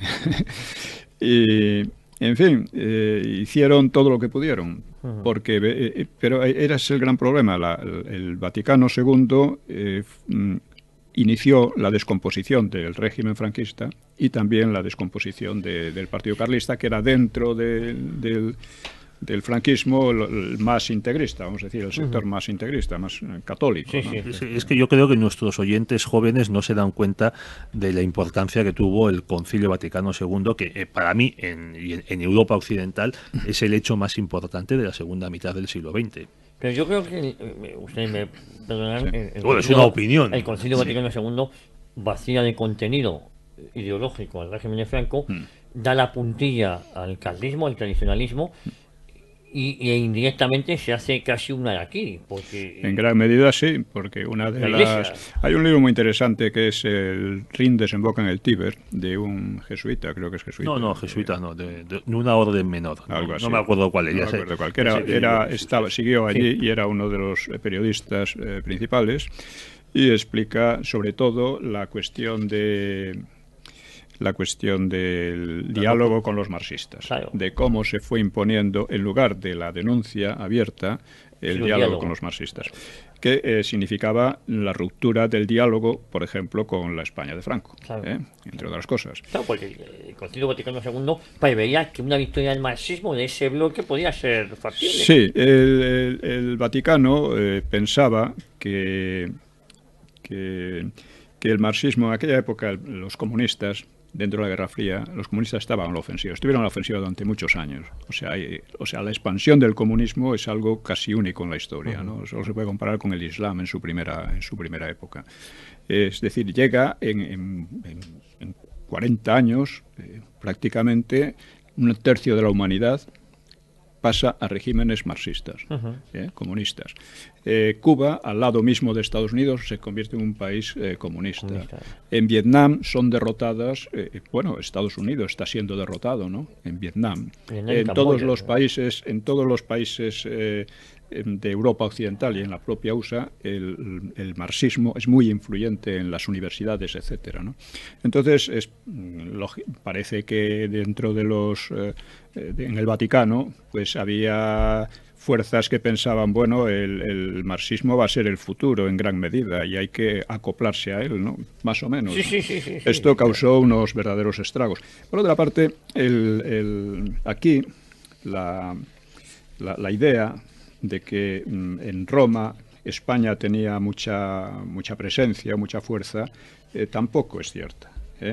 y, en fin, eh, hicieron todo lo que pudieron, porque, eh, pero era ese el gran problema. La, el, el Vaticano segundo eh, mm, inició la descomposición del régimen franquista y también la descomposición de, del Partido Carlista, que era dentro de, del, del franquismo el, el más integrista, vamos a decir, el sector uh-huh. más integrista, más eh, católico. Sí, ¿no? sí. Es, es que yo creo que nuestros oyentes jóvenes no se dan cuenta de la importancia que tuvo el Concilio Vaticano segundo, que eh, para mí en, en, en Europa occidental es el hecho más importante de la segunda mitad del siglo veinte. Pero yo creo que, eh, ustedes me perdonarán, Sí. el, el Bueno, es una opinión. El Concilio Sí. Vaticano segundo vacía de contenido ideológico al régimen de Franco, Mm. da la puntilla al carlismo, al tradicionalismo, y, y indirectamente se hace casi un harakiri, porque En gran medida sí, porque una de La las... Iglesia. Hay un libro muy interesante que es el Rin desemboca en el Tíber, de un jesuita, creo que es jesuita. No, no, jesuita no, de, de, de una orden menor. No, Algo así. no me acuerdo cuál es. No ya me sé. acuerdo cuál, que era, Ese que- era- estaba, siguió allí Sí. y era uno de los eh, periodistas eh, principales, y explica sobre todo la cuestión de la cuestión del diálogo con los marxistas, Claro. de cómo se fue imponiendo, en lugar de la denuncia abierta, el Sí, un diálogo, diálogo. con los marxistas, que eh, significaba la ruptura del diálogo, por ejemplo, con la España de Franco, Claro. ¿eh? entre otras cosas. Claro, porque el Concilio Vaticano segundo preveía que una victoria del marxismo de ese bloque podía ser factible. Sí, el, el- el Vaticano eh, pensaba que, que, que el marxismo, en aquella época, los comunistas, dentro de la Guerra Fría, los comunistas estaban en la ofensiva, estuvieron en la ofensiva durante muchos años. O sea, hay- o sea, la expansión del comunismo es algo casi único en la historia, ¿no? Solo se puede comparar con el Islam en su primera, en su primera época. Es decir, llega en, en- en- en cuarenta años, eh, prácticamente un tercio de la humanidad pasa a regímenes marxistas, Ujú. ¿eh? comunistas. Eh, Cuba, al lado mismo de Estados Unidos, se convierte en un país eh, comunista. Comunista. En Vietnam son derrotadas, eh, bueno, Estados Unidos está siendo derrotado, ¿no? En Vietnam. Vietnam y En Camboya, todos los ¿no? países, en todos los países eh, em, de Europa Occidental y en la propia U S A, el, el marxismo es muy influyente en las universidades, etcétera, ¿no? Entonces, es, mm, lógi- parece que dentro de los eh, eh, de- en el Vaticano, pues había fuerzas que pensaban, bueno, el, el marxismo va a ser el futuro en gran medida y hay que acoplarse a él, ¿no? Más o menos. Sí, ¿no? sí, sí, sí, sí. Esto causó unos verdaderos estragos. Por otra parte, el, el- aquí la, la, la idea de que mm, en Roma España tenía mucha, mucha presencia, mucha fuerza, eh, tampoco es cierta, ¿eh?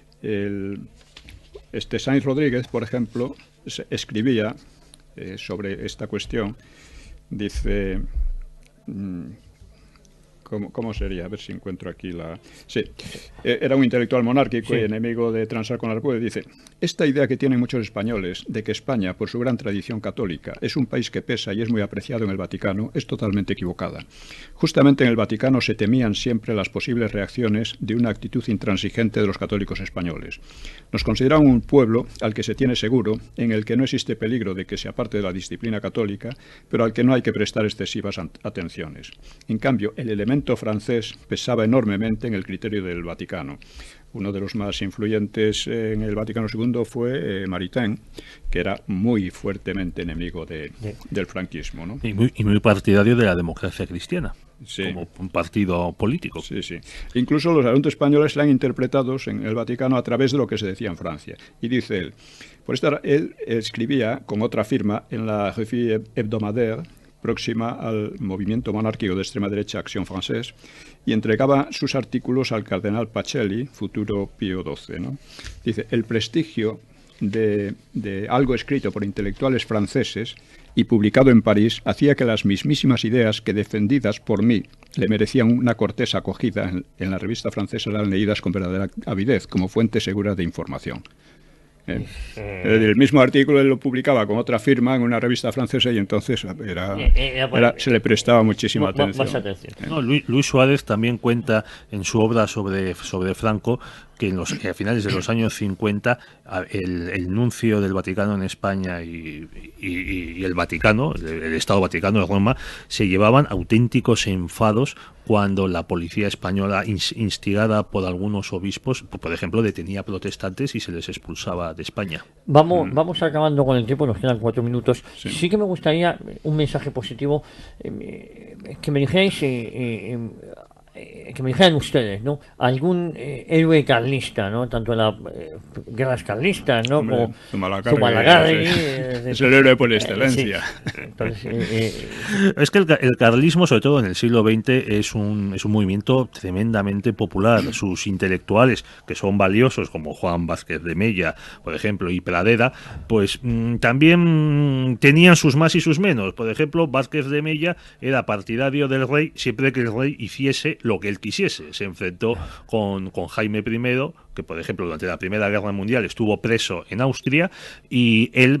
El- este Sainz Rodríguez, por ejemplo, se- escribía eh, sobre esta cuestión. Dice, mm, ¿cómo, cómo sería? A ver si encuentro aquí la... Sí, eh, era un intelectual monárquico Sí. y enemigo de transar con la República. Dice, esta idea que tienen muchos españoles de que España, por su gran tradición católica, es un país que pesa y es muy apreciado en el Vaticano, es totalmente equivocada. Justamente en el Vaticano se temían siempre las posibles reacciones de una actitud intransigente de los católicos españoles. Nos consideran un pueblo al que se tiene seguro, en el que no existe peligro de que se aparte de la disciplina católica, pero al que no hay que prestar excesivas an- atenciones. En cambio, el elemento francés pesaba enormemente en el criterio del Vaticano. Uno de los más influyentes eh, en el Vaticano segundo fue eh, Maritain, que era muy fuertemente enemigo de- Sí. del franquismo, ¿no? Y muy, y muy partidario de la democracia cristiana, Sí. como un partido político. Sí, sí. Incluso los asuntos españoles se han interpretados en el Vaticano a través de lo que se decía en Francia. Y dice él, por esta, ra- él escribía con otra firma en la Revue Hebdomadaire próxima al movimiento monárquico de extrema derecha Action Française, y entregaba sus artículos al cardenal Pacelli, futuro Pío doce, ¿no? Dice, el prestigio de, de algo escrito por intelectuales franceses y publicado en París hacía que las mismísimas ideas que, defendidas por mí, le merecían una cortés acogida en, en la revista francesa, eran leídas con verdadera avidez, como fuente segura de información. Eh, el mismo artículo él lo publicaba con otra firma en una revista francesa y entonces era, era, se le prestaba muchísima atención. Más atención. No, Luis, Luis Suárez también cuenta en su obra sobre, sobre Franco que, en los, que a finales de los años cincuenta el, el nuncio del Vaticano en España y, y, y el Vaticano, el, el Estado Vaticano de Roma, se llevaban auténticos enfados cuando la policía española, instigada por algunos obispos, por ejemplo, detenía protestantes y se les expulsaba de España. Vamos, mm. vamos acabando con el tiempo, nos quedan cuatro minutos. Sí, sí que me gustaría un mensaje positivo, eh, que me dijerais, eh, eh, eh, que me dijeran ustedes, ¿no? Algún eh, héroe carlista, ¿no? Tanto en las eh, guerras carlistas, ¿no? Como Zumalacárregui, eh, es el héroe por excelencia. Eh, sí. Entonces, eh, eh, es que el, el carlismo, sobre todo en el siglo veinte, es un, es un movimiento tremendamente popular. Sus intelectuales, que son valiosos, como Juan Vázquez de Mella, por ejemplo, y Pradera, pues mmm, también tenían sus más y sus menos. Por ejemplo, Vázquez de Mella era partidario del rey siempre que el rey hiciese lo que él quisiese. Se enfrentó con, con Jaime primero, que por ejemplo durante la Primera Guerra Mundial estuvo preso en Austria, y él,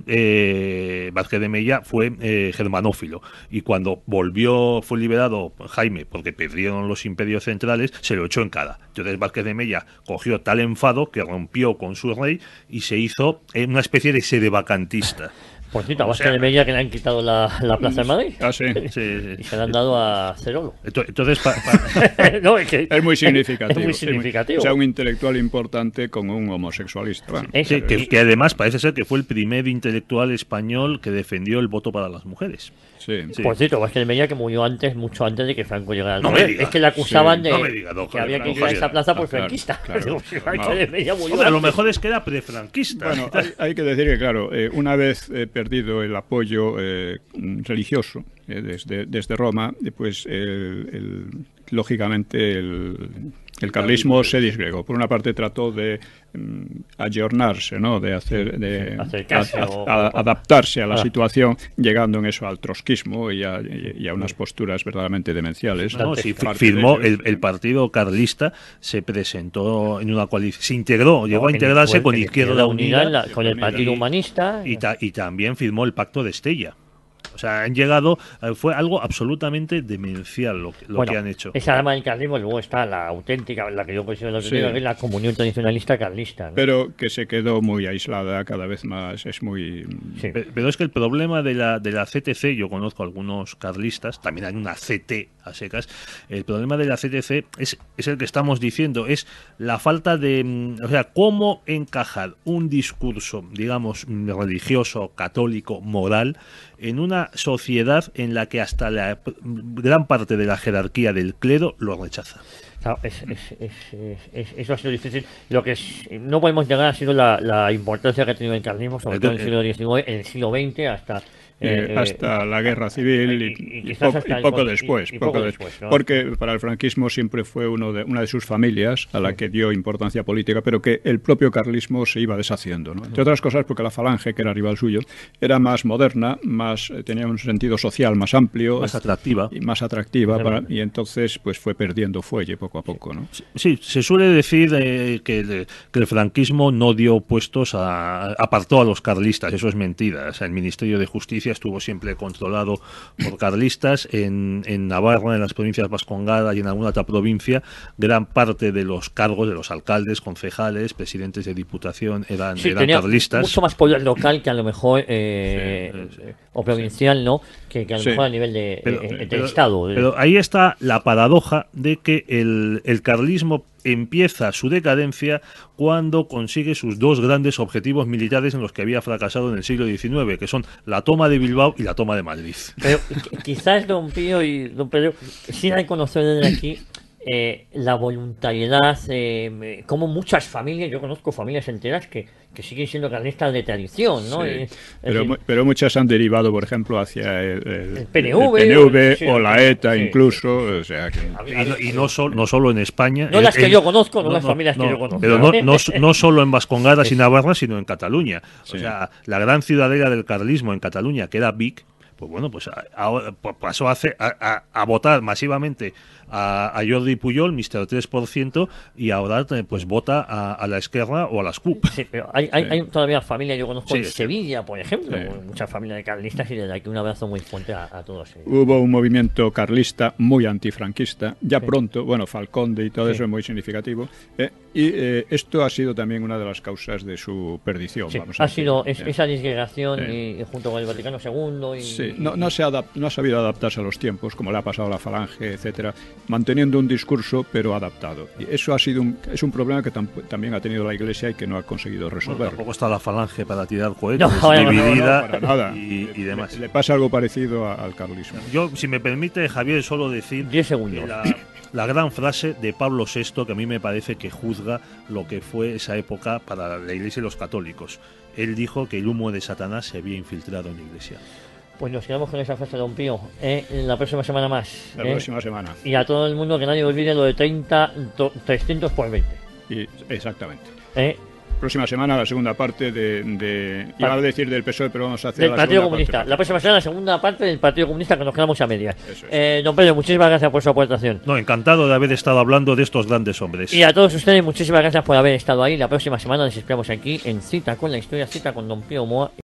eh, Vázquez de Mella, fue eh, germanófilo, y cuando volvió, fue liberado Jaime, porque perdieron los imperios centrales, se lo echó en cara. Entonces Vázquez de Mella cogió tal enfado que rompió con su rey y se hizo una especie de sedevacantista. Por cierto, a Vázquez de Mella, que le han quitado la, la Plaza de Madrid. Ah, sí. sí, sí. Y se la han dado a Cerolo. Entonces, pa, pa... no, es, que es muy significativo. Es muy significativo. O sea, un intelectual importante con un homosexualista. Bueno, sí, que, que además parece ser que fue el primer intelectual español que defendió el voto para las mujeres. Sí. Sí. Por cierto, Vázquez de Mella, que murió antes, mucho antes de que Franco llegara al no poder. Diga, es que le acusaban sí, de no diga, no, que había que ir a esa plaza por franquista. Claro, claro. No. De Mella murió Hombre, a lo mejor es que era prefranquista. Bueno, hay, hay que decir que, claro, eh, una vez eh, perdido el apoyo eh, religioso eh, desde, desde Roma, pues el, el, lógicamente el, el carlismo se disgregó. Por una parte trató de um, ayornarse, ¿no? De hacer, de a, a, a, adaptarse a la ah. situación, llegando en eso al trotskismo y a, y a unas posturas verdaderamente demenciales. No, sí, firmó el, el partido carlista, se presentó en una coalición, se integró, llegó no, a integrarse con Izquierda Unida, Unida la, con el Partido Humanista y, y, ta, y también firmó el Pacto de Estella. O sea, han llegado, fue algo absolutamente demencial lo, lo bueno, que han hecho. Esa arma del carlismo, luego está la auténtica, la que yo considero la auténtica, sí. que es la comunión tradicionalista carlista, ¿no? Pero que se quedó muy aislada, cada vez más, es muy... Sí. Pero, pero es que el problema de la, de la C T C, yo conozco algunos carlistas, también hay una C T a secas, el problema de la C T C es, es el que estamos diciendo, es la falta de... O sea, cómo encajar un discurso, digamos, religioso, católico, moral, en una sociedad en la que hasta la gran parte de la jerarquía del clero lo rechaza. Claro, es, es, es, es, eso ha sido difícil. Lo que es, no podemos llegar ha sido la, la importancia que ha tenido el carlismo, sobre el, todo en el siglo diecinueve, en el siglo veinte, hasta... Eh, eh, hasta la guerra civil y, y, y, poco, y poco después, y, y poco poco después, después ¿no? Porque para el franquismo siempre fue uno de, una de sus familias a la sí. que dio importancia política, pero que el propio carlismo se iba deshaciendo, ¿no? Entre otras cosas porque la Falange, que era rival suyo, era más moderna, más tenía un sentido social más amplio, más atractiva y más atractiva para, y entonces pues fue perdiendo fuelle poco a poco, ¿no? Sí, se suele decir eh, que, el, que el franquismo no dio puestos a, apartó a los carlistas, eso es mentira. O sea, el Ministerio de Justicia estuvo siempre controlado por carlistas. En, en Navarra, en las provincias vascongadas y en alguna otra provincia, gran parte de los cargos de los alcaldes, concejales, presidentes de diputación eran, sí, eran carlistas. Mucho más poder local que a lo mejor eh, sí, sí, o provincial, ¿no? Que, que a lo sí. mejor a nivel de, pero, eh, del pero, Estado. Pero ahí está la paradoja de que el, el carlismo empieza su decadencia cuando consigue sus dos grandes objetivos militares en los que había fracasado en el siglo diecinueve, que son la toma de Bilbao y la toma de Madrid. Pero quizás don Pío y don Pedro sí reconocer desde aquí eh, la voluntariedad, eh, como muchas familias, yo conozco familias enteras que, que siguen siendo carlistas de tradición, ¿no? Sí, Eh, pero, decir, pero muchas han derivado, por ejemplo, hacia el, el, el P N V, el P N V sí, o la ETA sí, incluso, o sea que... Y, no, y no, sol, no solo en España. No las que en, yo conozco, no, no las no, familias no, que yo conozco. Pero no, no, no solo en Vascongadas y Navarra, sino en Cataluña. Sí. O sea, la gran ciudadela del carlismo en Cataluña, que era Vic, pues bueno, pues a, a, pasó a, hacer, a, a, a votar masivamente a, a Jordi Pujol, mister tres por ciento, y ahora pues vota a, a la Esquerra o a las C U P. Sí, pero hay, hay, Sí. hay todavía familias, yo conozco Sí, en sí. Sevilla, por ejemplo, Sí. muchas familias de carlistas, y desde aquí un abrazo muy fuerte a, a todos ellos. Hubo un movimiento carlista muy antifranquista, ya Sí. pronto, bueno, Falconde y todo Sí. eso es muy significativo, eh, y eh, esto ha sido también una de las causas de su perdición. Sí, vamos a ha decir. sido es- Eh, esa disgregación Sí. y, y junto con el Vaticano segundo y, Sí, no, no, se ha adap- no ha sabido adaptarse a los tiempos, como le ha pasado a la Falange, etcétera, manteniendo un discurso, pero adaptado. Y eso ha sido un, es un problema que tam- también ha tenido la Iglesia y que no ha conseguido Bueno, resolver. tampoco está la Falange para tirar cohetes, No, bueno, dividida No, para nada. y, y Le- demás. Le, le pasa algo parecido a- al carlismo. Yo, si me permite, Javier, solo decir diez segundos. la, la gran frase de Pablo sexto, que a mí me parece que juzga lo que fue esa época para la Iglesia y los católicos. Él dijo que el humo de Satanás se había infiltrado en la Iglesia. Pues nos quedamos con esa frase de Don Pío. ¿eh? La próxima semana más. La ¿eh? próxima semana. Y a todo el mundo que nadie olvide lo de treinta, to- trescientos por veinte. Y, exactamente. ¿eh? Próxima semana la segunda parte de... de iba a decir del P S O E, pero vamos a hacer Del la Partido segunda Comunista. parte. La próxima semana la segunda parte del Partido Comunista, que nos quedamos a medias. Eso es. Eh, don Pedro, muchísimas gracias por su aportación. No, encantado de haber estado hablando de estos grandes hombres. Y a todos ustedes, muchísimas gracias por haber estado ahí. La próxima semana les esperamos aquí en Cita con la Historia, Cita con Don Pío Moa.